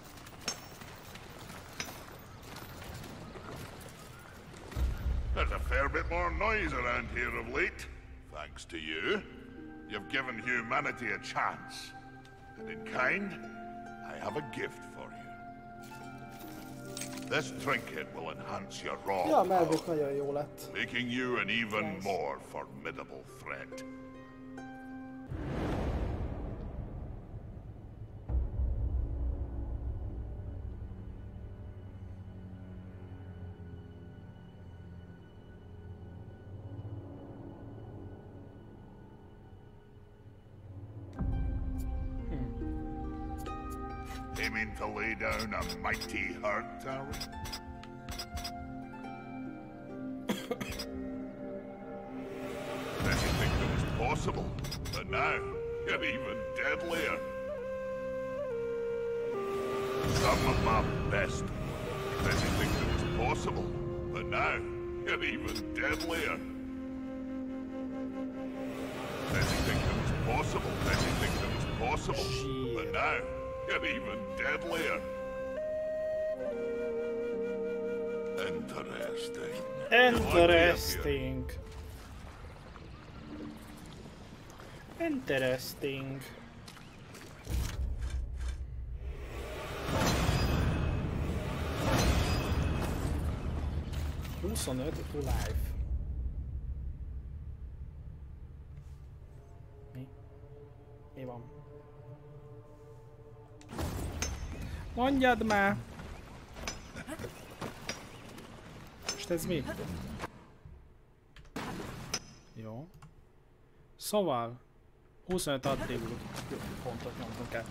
There's a fair bit more noise around here of late. Thanks to you. You've given humanity a chance. And in kind, I have a gift for you. This trinket will enhance your raw Ja, power, melvük nagyon jó lett. making you an even more formidable threat. Aiming to lay down a mighty hurt, are we? Didn't think it was possible, but now you're even deadlier. Some of my best didn't think it was possible, but now you're even deadlier. Didn't think it was possible, didn't think it was possible, but now you're even deadlier. Interesting. Interesting. Interesting. $25 to life. Mi van? Mondjad már! Most ez mi? Jó. Szóval 25 attribút pontot nyomtunk el.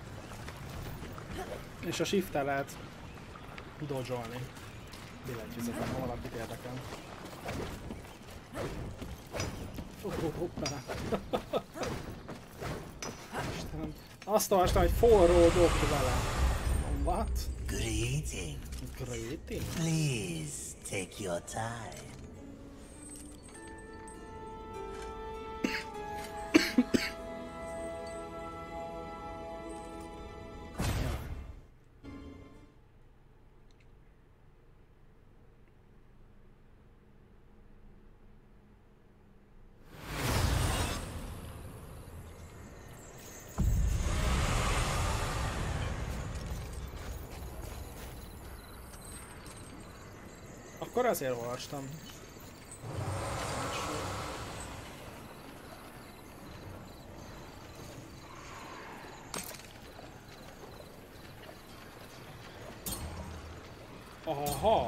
És a shift-tel lehet dodge-olni. Billentyűzetem, ha valakit érdekel. Hoppá! Istenem. Azt olvastam, hogy forró dob vele. What? Greeting. Greeting? Please take your time. Akkor azért olvastam. Aha!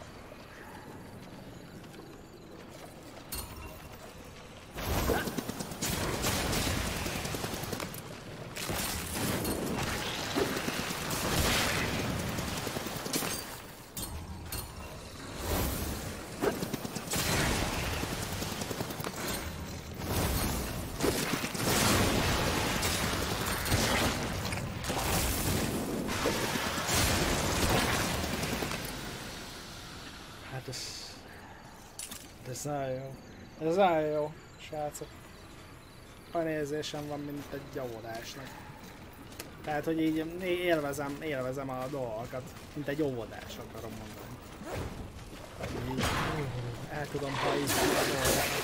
Ez nagyon jó. Ez nagyon jó, srácok. Olyan érzésem van, mint egy óvodásnak. Tehát, hogy így élvezem a dolgokat, mint egy óvodás, akarom mondani. Így, el tudom hajítani a dolgokat.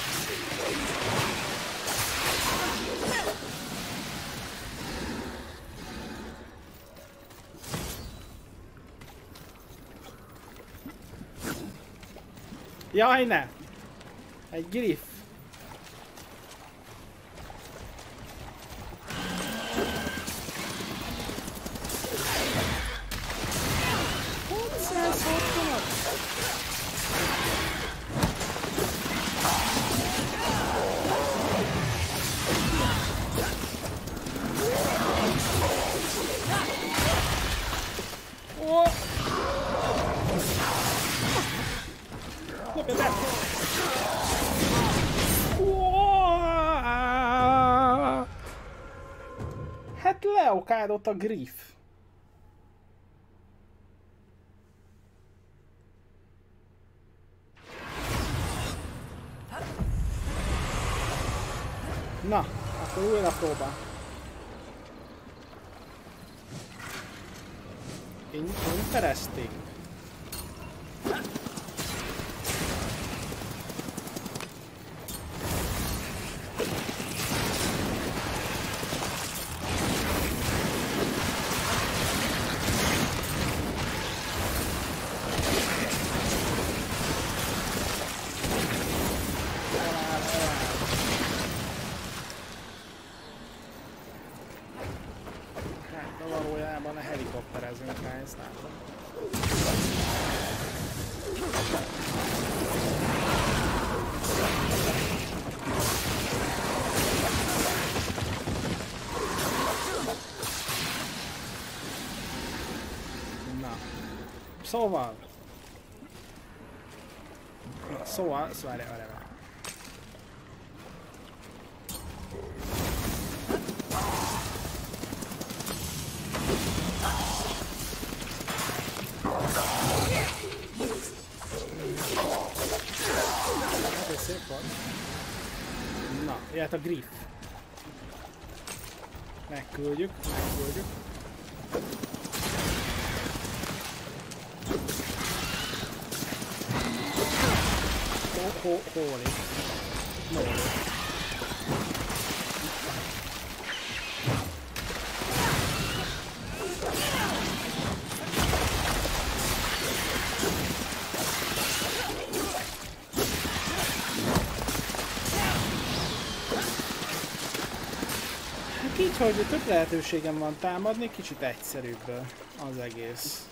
Jaj, ne! Egy griff. Hát leokádott a griff. Na, akkor újra próbál. Interesting. Valójában a helikopterezünk rá, ezt látom. Na. Szóval, várj. Szép van. Na, jöhet a griff. Megküldjük. Holy. No. Így, hogy több lehetőségem van támadni, kicsit egyszerűbb az egész.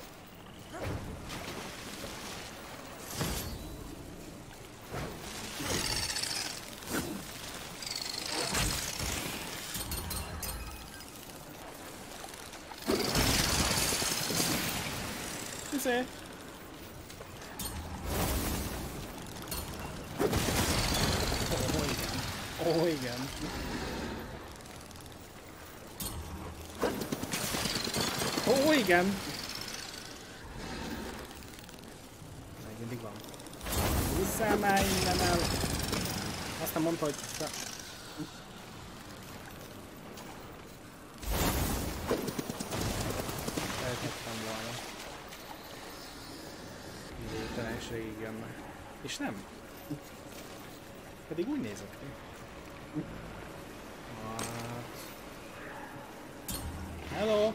Izé. Ó, igen. Ó, igen! Még mindig van. Visszál már innen el! Azt nem mondta, hogy... Eltettem volna. Végtelen is régen. És nem? Pedig úgy nézett ki. Hát... Hello!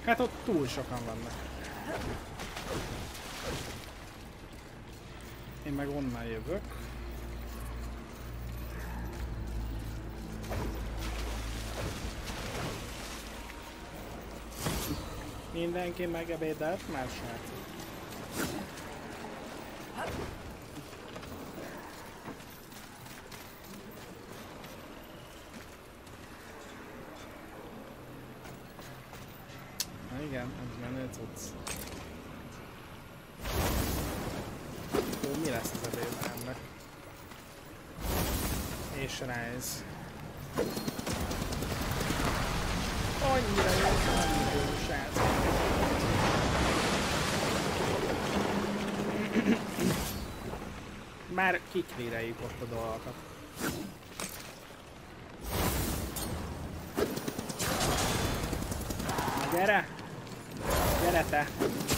Hát ott túl sokan vannak. Én meg onnan jövök. Mindenki megebédelt már, srácok. Na igen, ez menő cucc. Ó, mi lesz az ebédemnek? És Rise. Annyira jó, annyira jó, srácok. Már kikléreljük ott a dolgokat. Na gyere! Gyere te!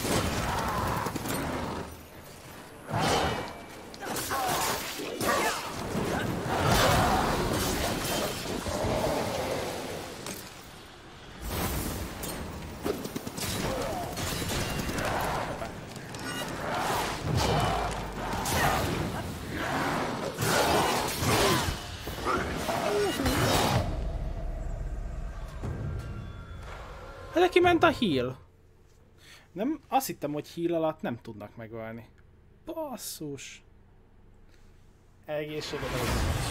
Neki ment a heal. Nem, azt hittem, hogy heal alatt nem tudnak megölni. Basszus. Egészséget a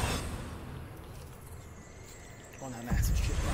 onnan nászos csipra.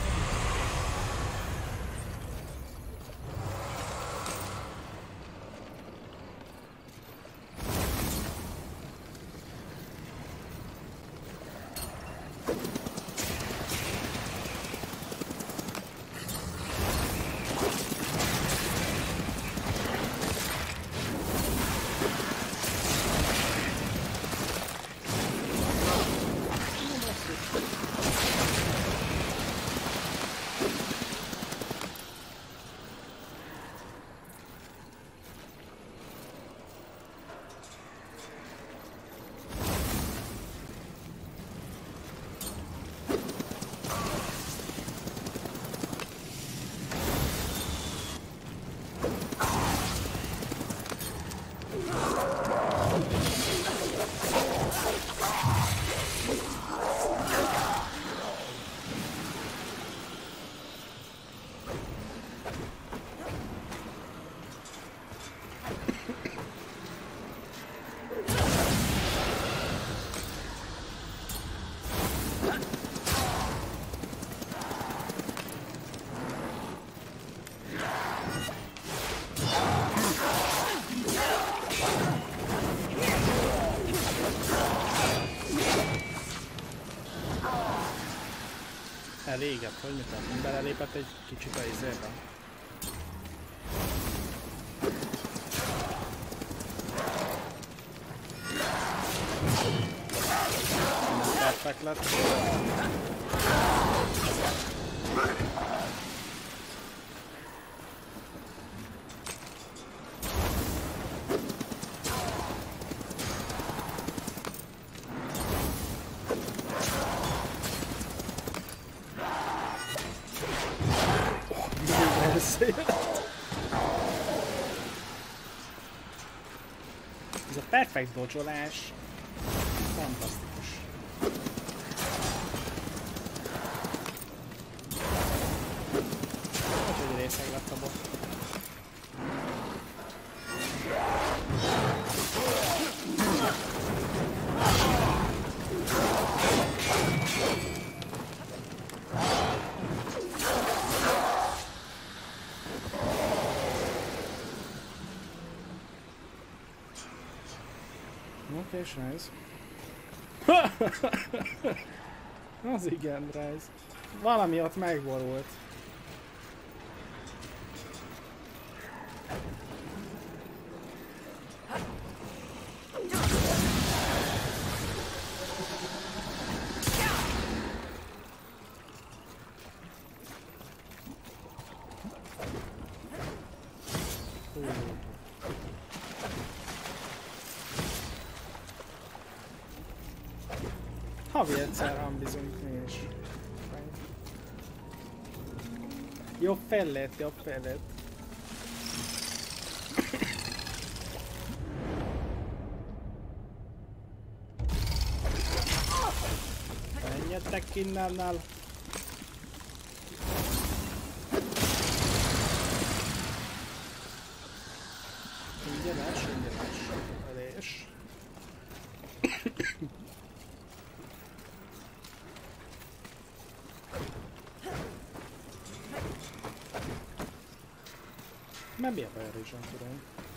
Elégett, hogy mit tudom, belelépett egy kicsit a izébe. Perfekt lett. Ez a perfekt dodge-olás fantasztikus. Hogy részeg lett a bot. Oké, Rise. Az igen, Rise. Valami ott megborult. Havi egyszer hambizunk mi is. Jobb felett, jobb felett. Menjetek innennel. Ingyenes, elés. Nem ilyen bejárósan tudom.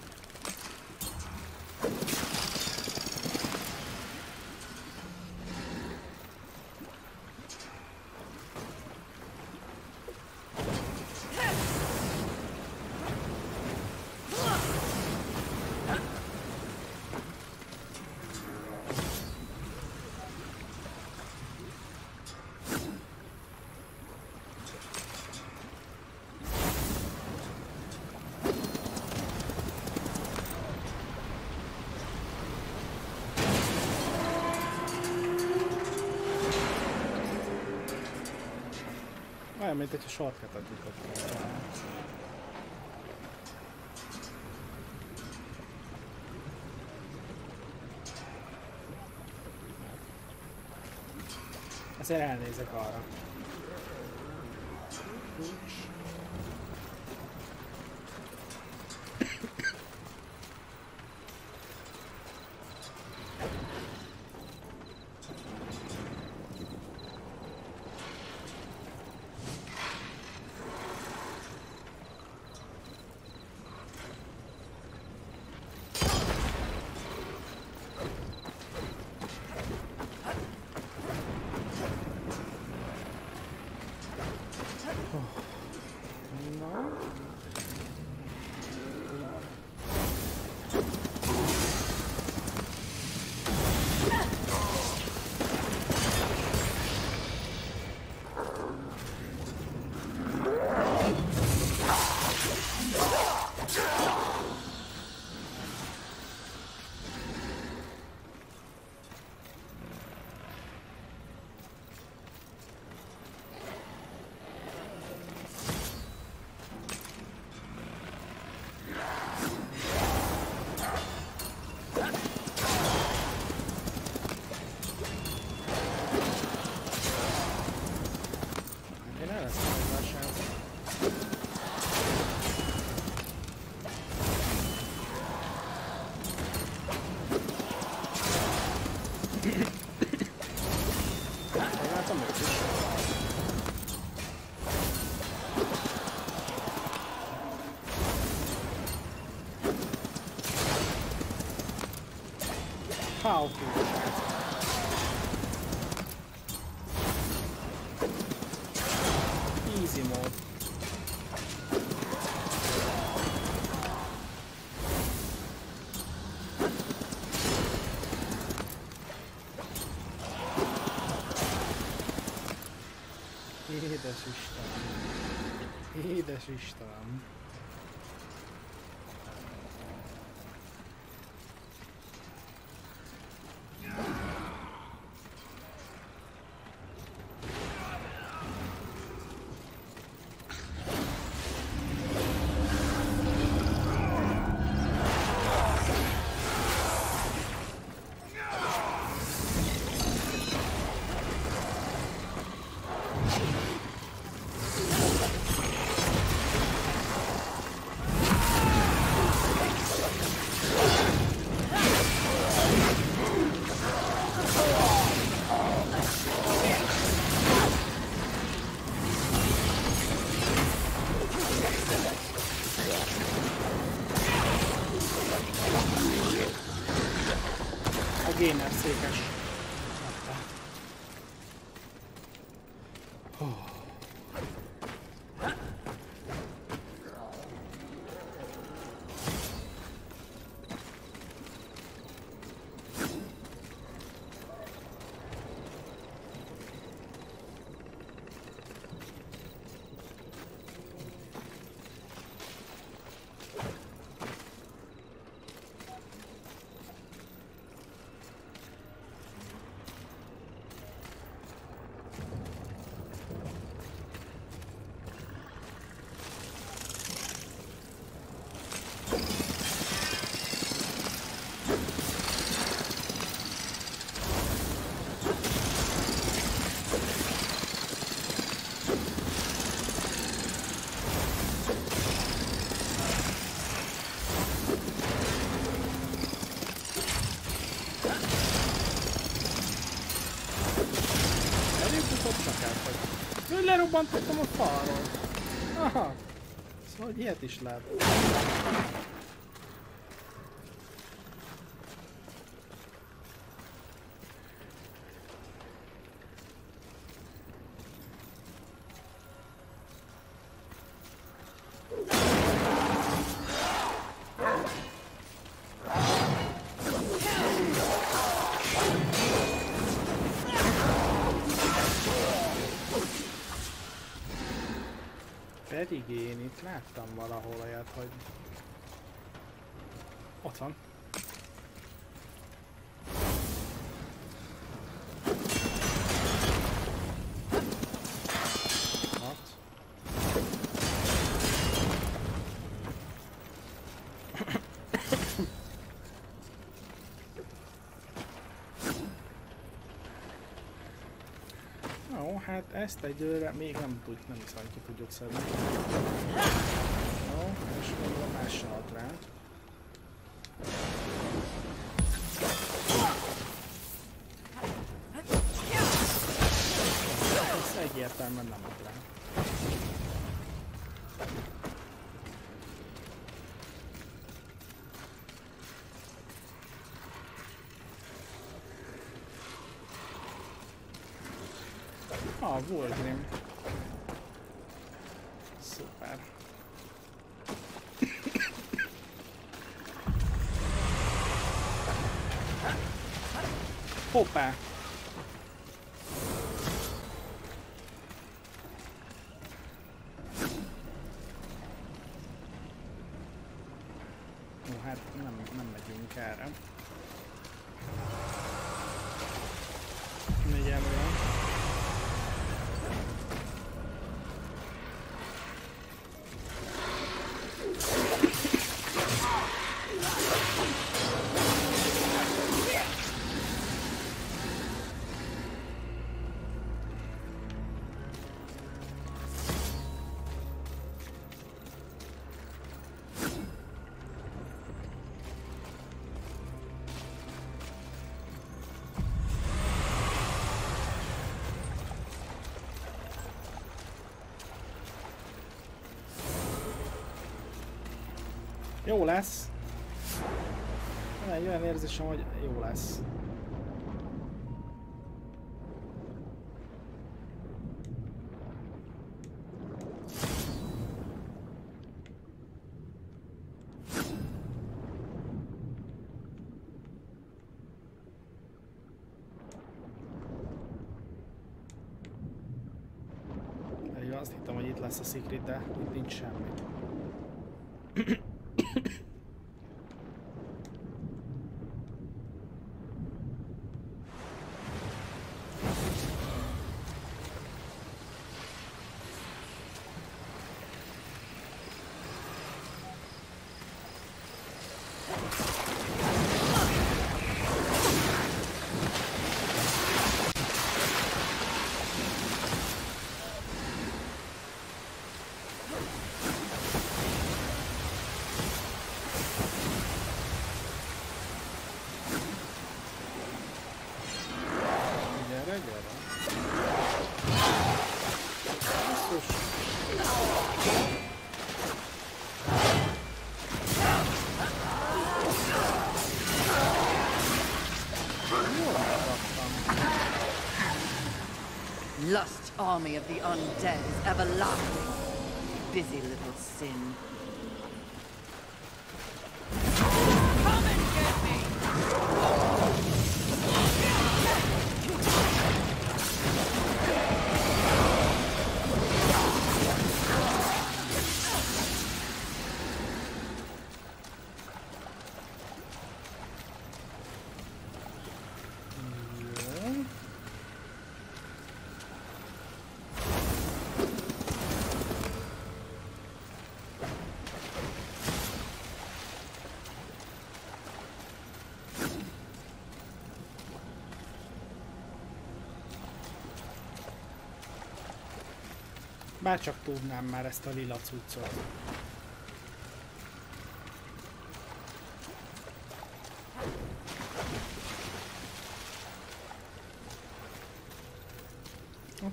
Olyan, mint egy sarkát adjuk. Ezért elnézek arra. How easy mode. Édes Istenem. Édes Istenem. Gamer székes. lerobbantottam a falról. Aha. Szóval, hogy ilyet is lehet. Pedig én itt láttam valahol olyat, hogy... Ott van. Ott. Jó, hát ezt egyőre még nem hiszem, hogy ki tudjuk szedni. Jó, és mondom más salat rá. Ez egyértelműen nem ad rá. Ah, Vulgrim. Szuper. Hoppá! Ó, hát nem megyünk erre. Egyelőre. Jó lesz. Van egy olyan érzésem, hogy jó lesz. Pedig azt hittem, hogy itt lesz a secret, de itt nincs semmi. Lust army of the undead is everlasting. Busy little sin. Come and get me! Bárcsak tudnám már ezt a lila cuccot.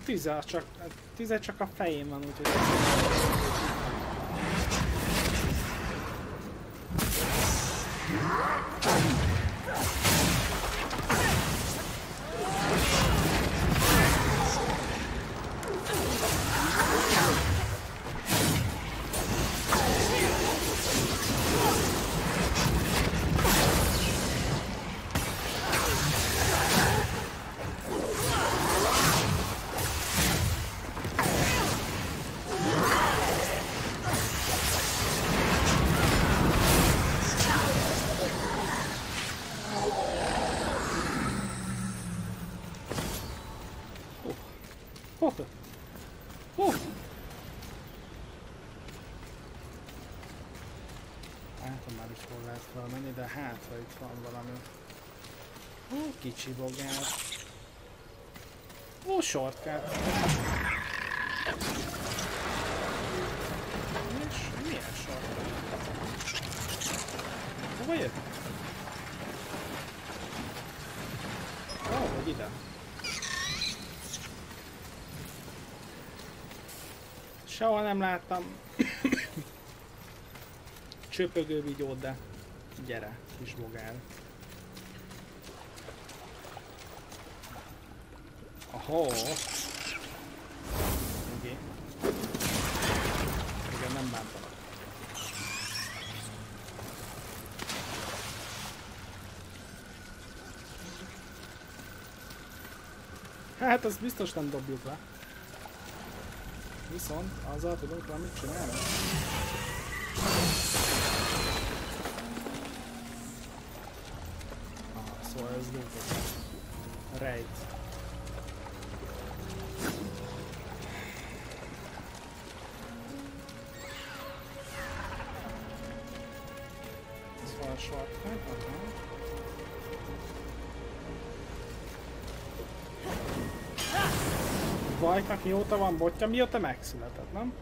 tüze csak a fején van, úgyhogy... De hát, ha itt van valami... kicsi bogár. Shortcut. Milyen shortcut? Hova jött? Hogy ide. Sehol nem láttam csöpögő videót, de gyere, kis bogár. Aha. Oké. Igen, nem bántanak. Hát azt biztos nem dobjuk le. Viszont azzal tudunk valamit csinálni. Szóval ez lókot. Rejt. Szóval shortcut, aha. Vajknak mióta van botja, mióta megszületett, nem?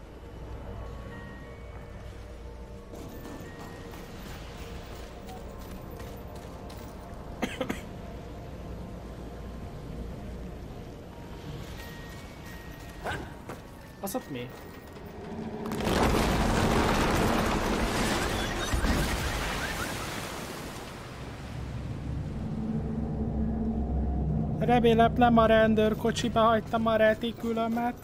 Az ott mi? Remélem nem a rendőrkocsiba hagytam a retikülömet.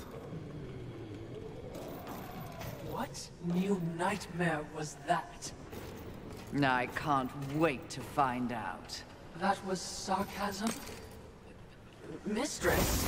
What new nightmare was that? I can't wait to find out. That was sarcasm? Mistress?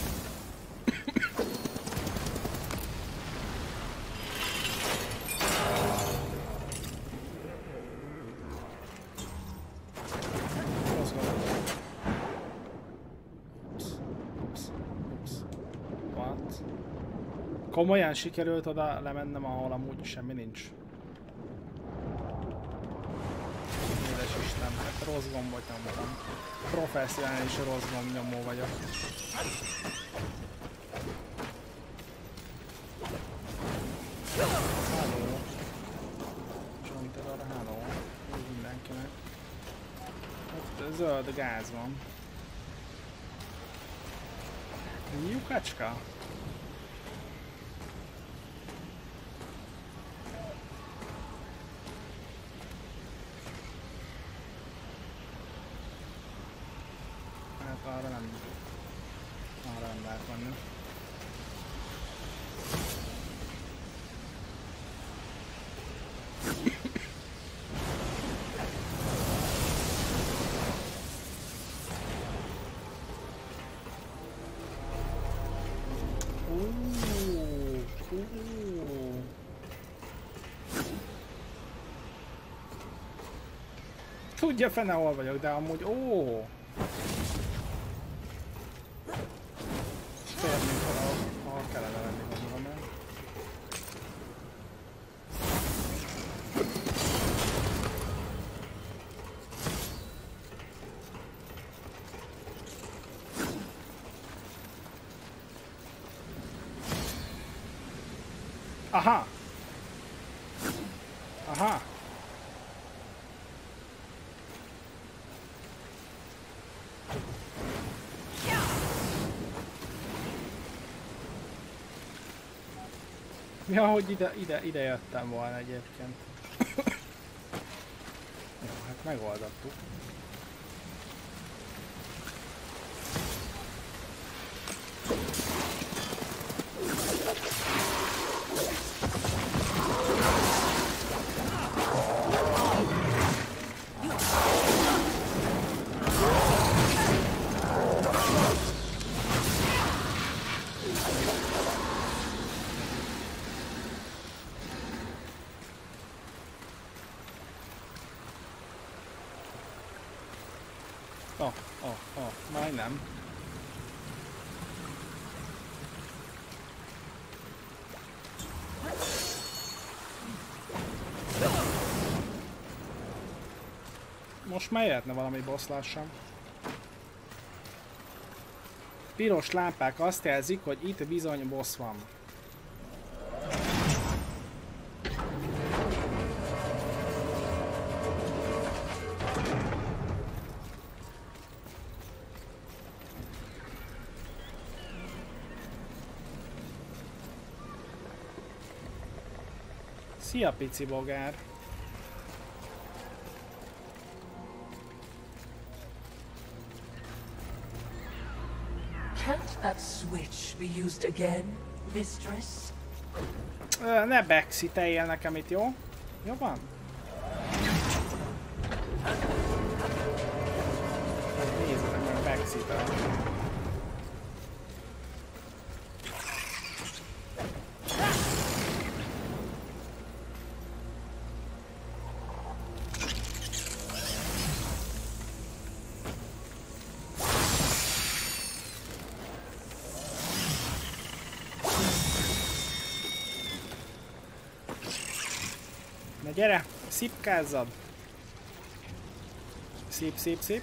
Komolyan sikerült oda lemennem, ahol amúgy semmi nincs. Édes Isten, hát rossz gombot nyomtam. Professzionális rossz gombnyomó vagyok. Hello. Csontadar, hello. Úgy mindenkinek. Ott zöld gáz van. Lyukacska? Arra nem lehet menni. Tudja fene hol vagyok, de amúgy kellene lenni, gondolom el. Aha! Aha! Ja, hogy ide jöttem volna egyébként. Jó, hát megoldottuk. Majdnem. Most már jöhetne valami boss lassan. Piros lámpák azt jelzik, hogy itt bizony boss van. Szia, pici bogár! Can't that switch be used again, mistress? Ne backseat-eljél nekem itt, jó? Jó van? Nézzetek meg, backseat-el. Gyere, szipkázzad! Szép, szép, szép.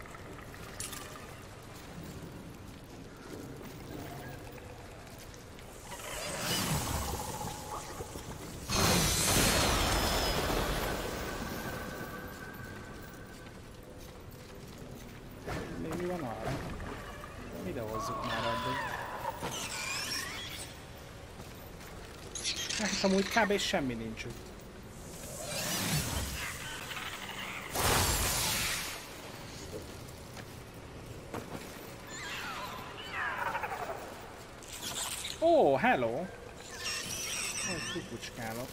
Még mi van arra? Ide hozzuk már addig. Hát amúgy kb. Semmi nincs itt. Oh, hello! Hogy kukucskálok.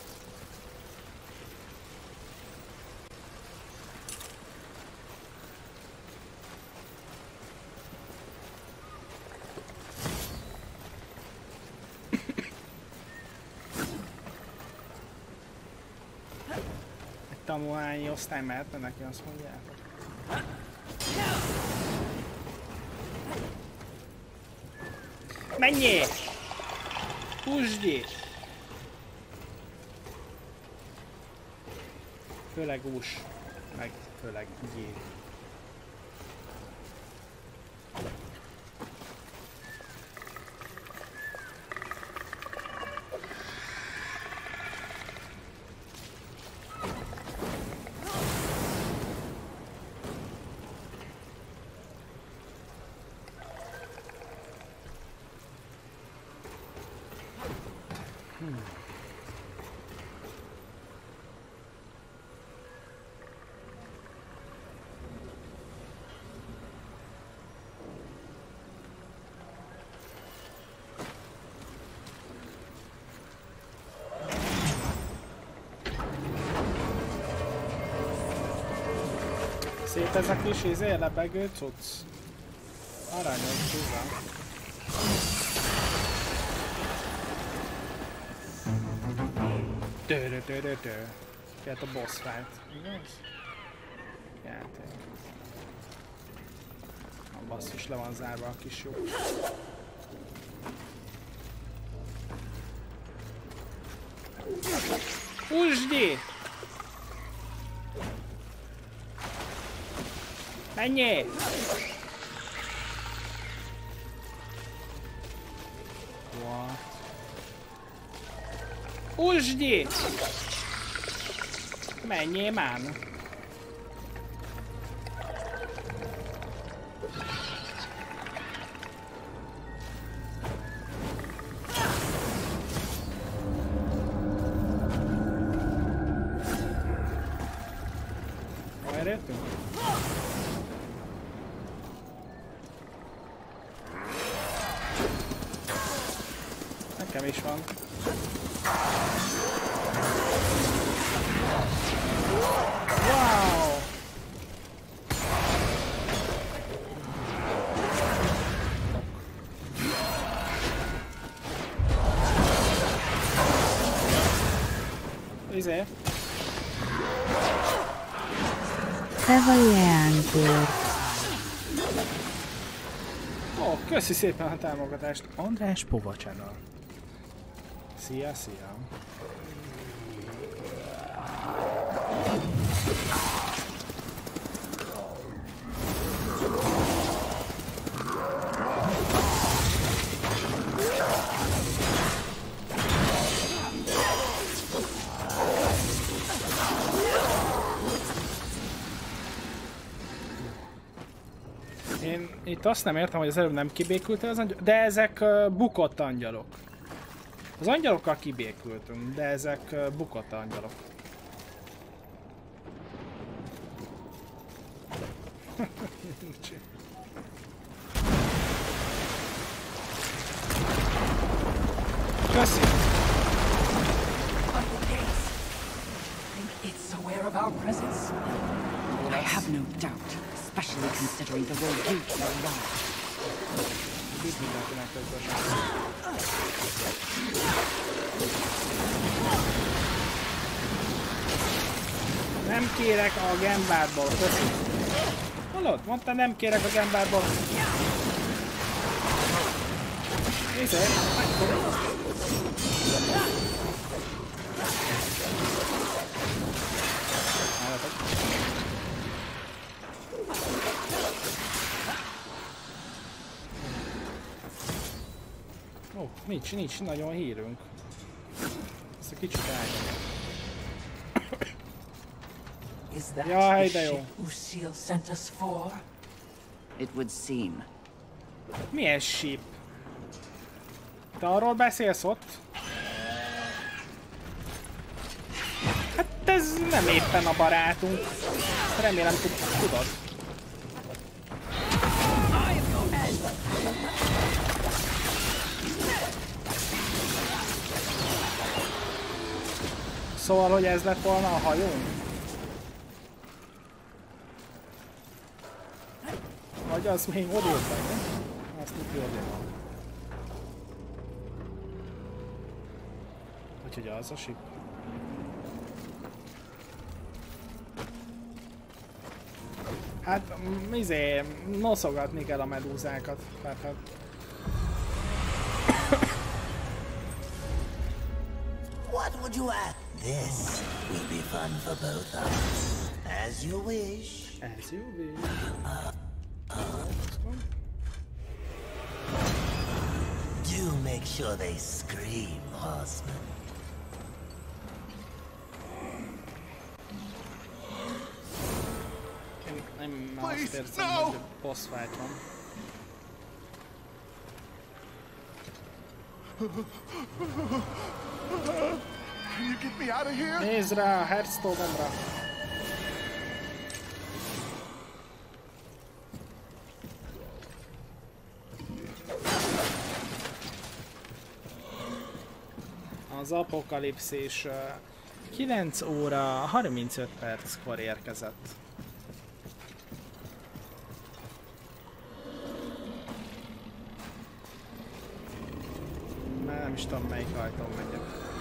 Egy tanulmányi osztály mehetne neki, azt mondják. Menjél! Húsd! Főleg hús, meg főleg jé. Szép ez a kis lebegő cucc. Aranyos tuza. Tő. Jött a boss fight, igaz? Játék. A basszus, le van zárva a kis lyuk. Húsd! Menjél! What? Húsd! Menjél már! Erre jöttünk? Nekem is van. Wow! Izé. Te vagy leánytól. Ó, köszi szépen a támogatást. András Pova Channel. Szia, szia. Én itt azt nem értem, hogy az előbb nem kibékültél az angyalok, de ezek bukott angyalok. Az angyalokkal kibékültünk, de ezek bukott angyalok. Köszi! It's aware of our presence. I have no doubt, especially considering the role you play around. Nem kérek a gembárból, köszi. Hallod? Mondta, nem kérek a gembárból. Nézzél, megfogom. Ó, nincs nagyon hírünk. Ezt a kicsit elnyomom. Is that Jaj, the de jó. ship Lucille sent us for? It would seem. Milyen ship? Te arról beszélsz ott? Hát ez nem éppen a barátunk. Remélem tudod. Szóval, hogy ez lett volna a hajón? Vagy az még odébb vagy, nem? Azt itt odébb van. Úgyhogy az a ship. Hát, noszogatni kell a medúzákat. Hát. What would you add? This will be fun for both of us. As you wish. As you wish. Do make sure they scream, horseman. Nem azt érzem, hogy boss fight van. Can you get me out of here? Nézd rá a Hearthstone-omra! Az apokalipszis 9 óra 35 perckor érkezett. Már nem is tudom, melyik ajtón megyek.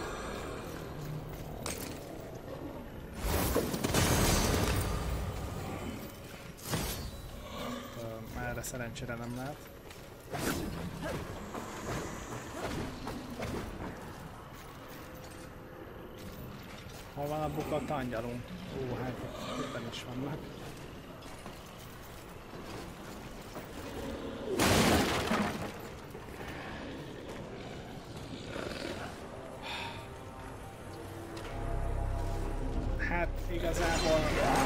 Erre szerencsére nem lehet. Hol van a bukott angyalunk? Ó, hát itt is vannak. Hát igazából...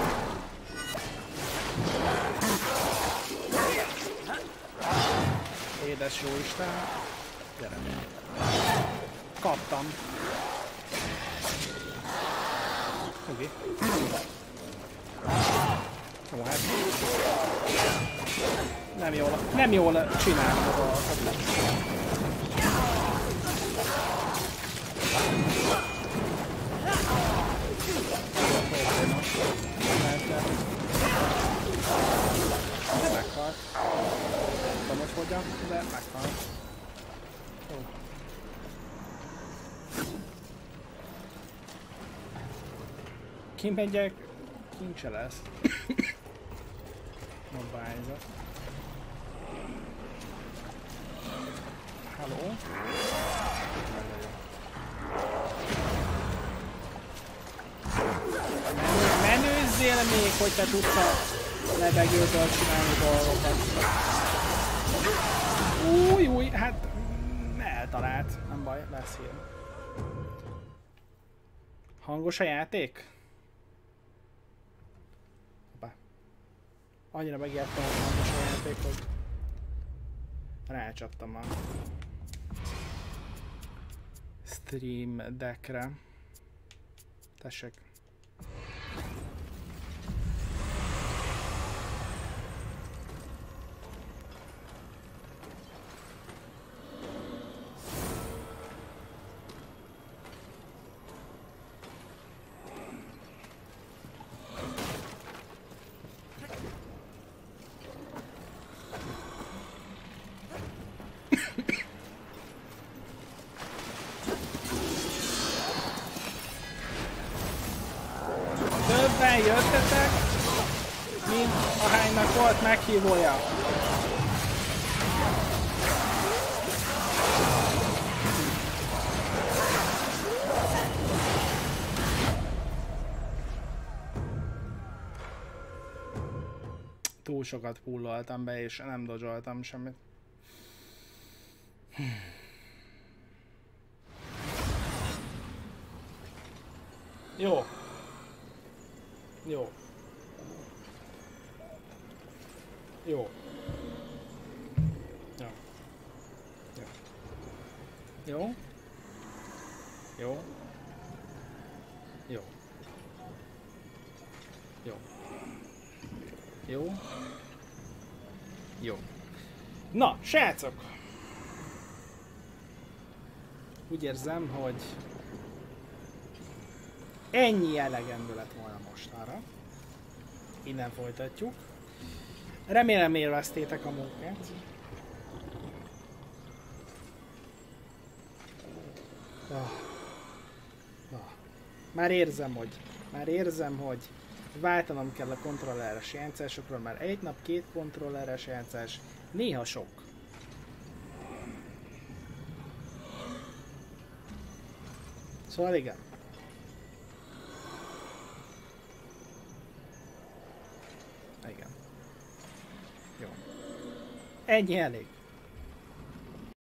Édes jóisten! Gyere! Kaptam! Oké. Jó, hát... Nem jól csinálom a dolgokat. De meghalt. Nem tudom, hogy hogyan, de meghalt. Jó. Kimegyek, kincse lesz. Mobbályzat. Halló? Menőzzél még, hogy te tudsz a levegőből csinálni dolgokat. Új, hát eltalált. Nem baj, lesz hír. Hangos a játék? Hoppá. Annyira megijedtem, hogy hangos a játék, hogy rácsaptam a Stream Deckre. Tessék. Többen jöttetek, mint ahánynak volt meghívója. Túl sokat pulloltam be, és nem dodge-oltam semmit. Jó. Jó. Jó. Jó. Jó. Jó. Jó. Jó. Jó. Jó. Na, srácok! Úgy érzem, hogy ennyi elegendő lett volna mostanra. Innen folytatjuk. Remélem élveztétek a munkát. Már érzem, hogy váltanom kell a kontrolleres játszásokról, már egy nap 2 kontrolleres játszás néha sok. Szóval igen. Igen. Jó. Ennyi elég.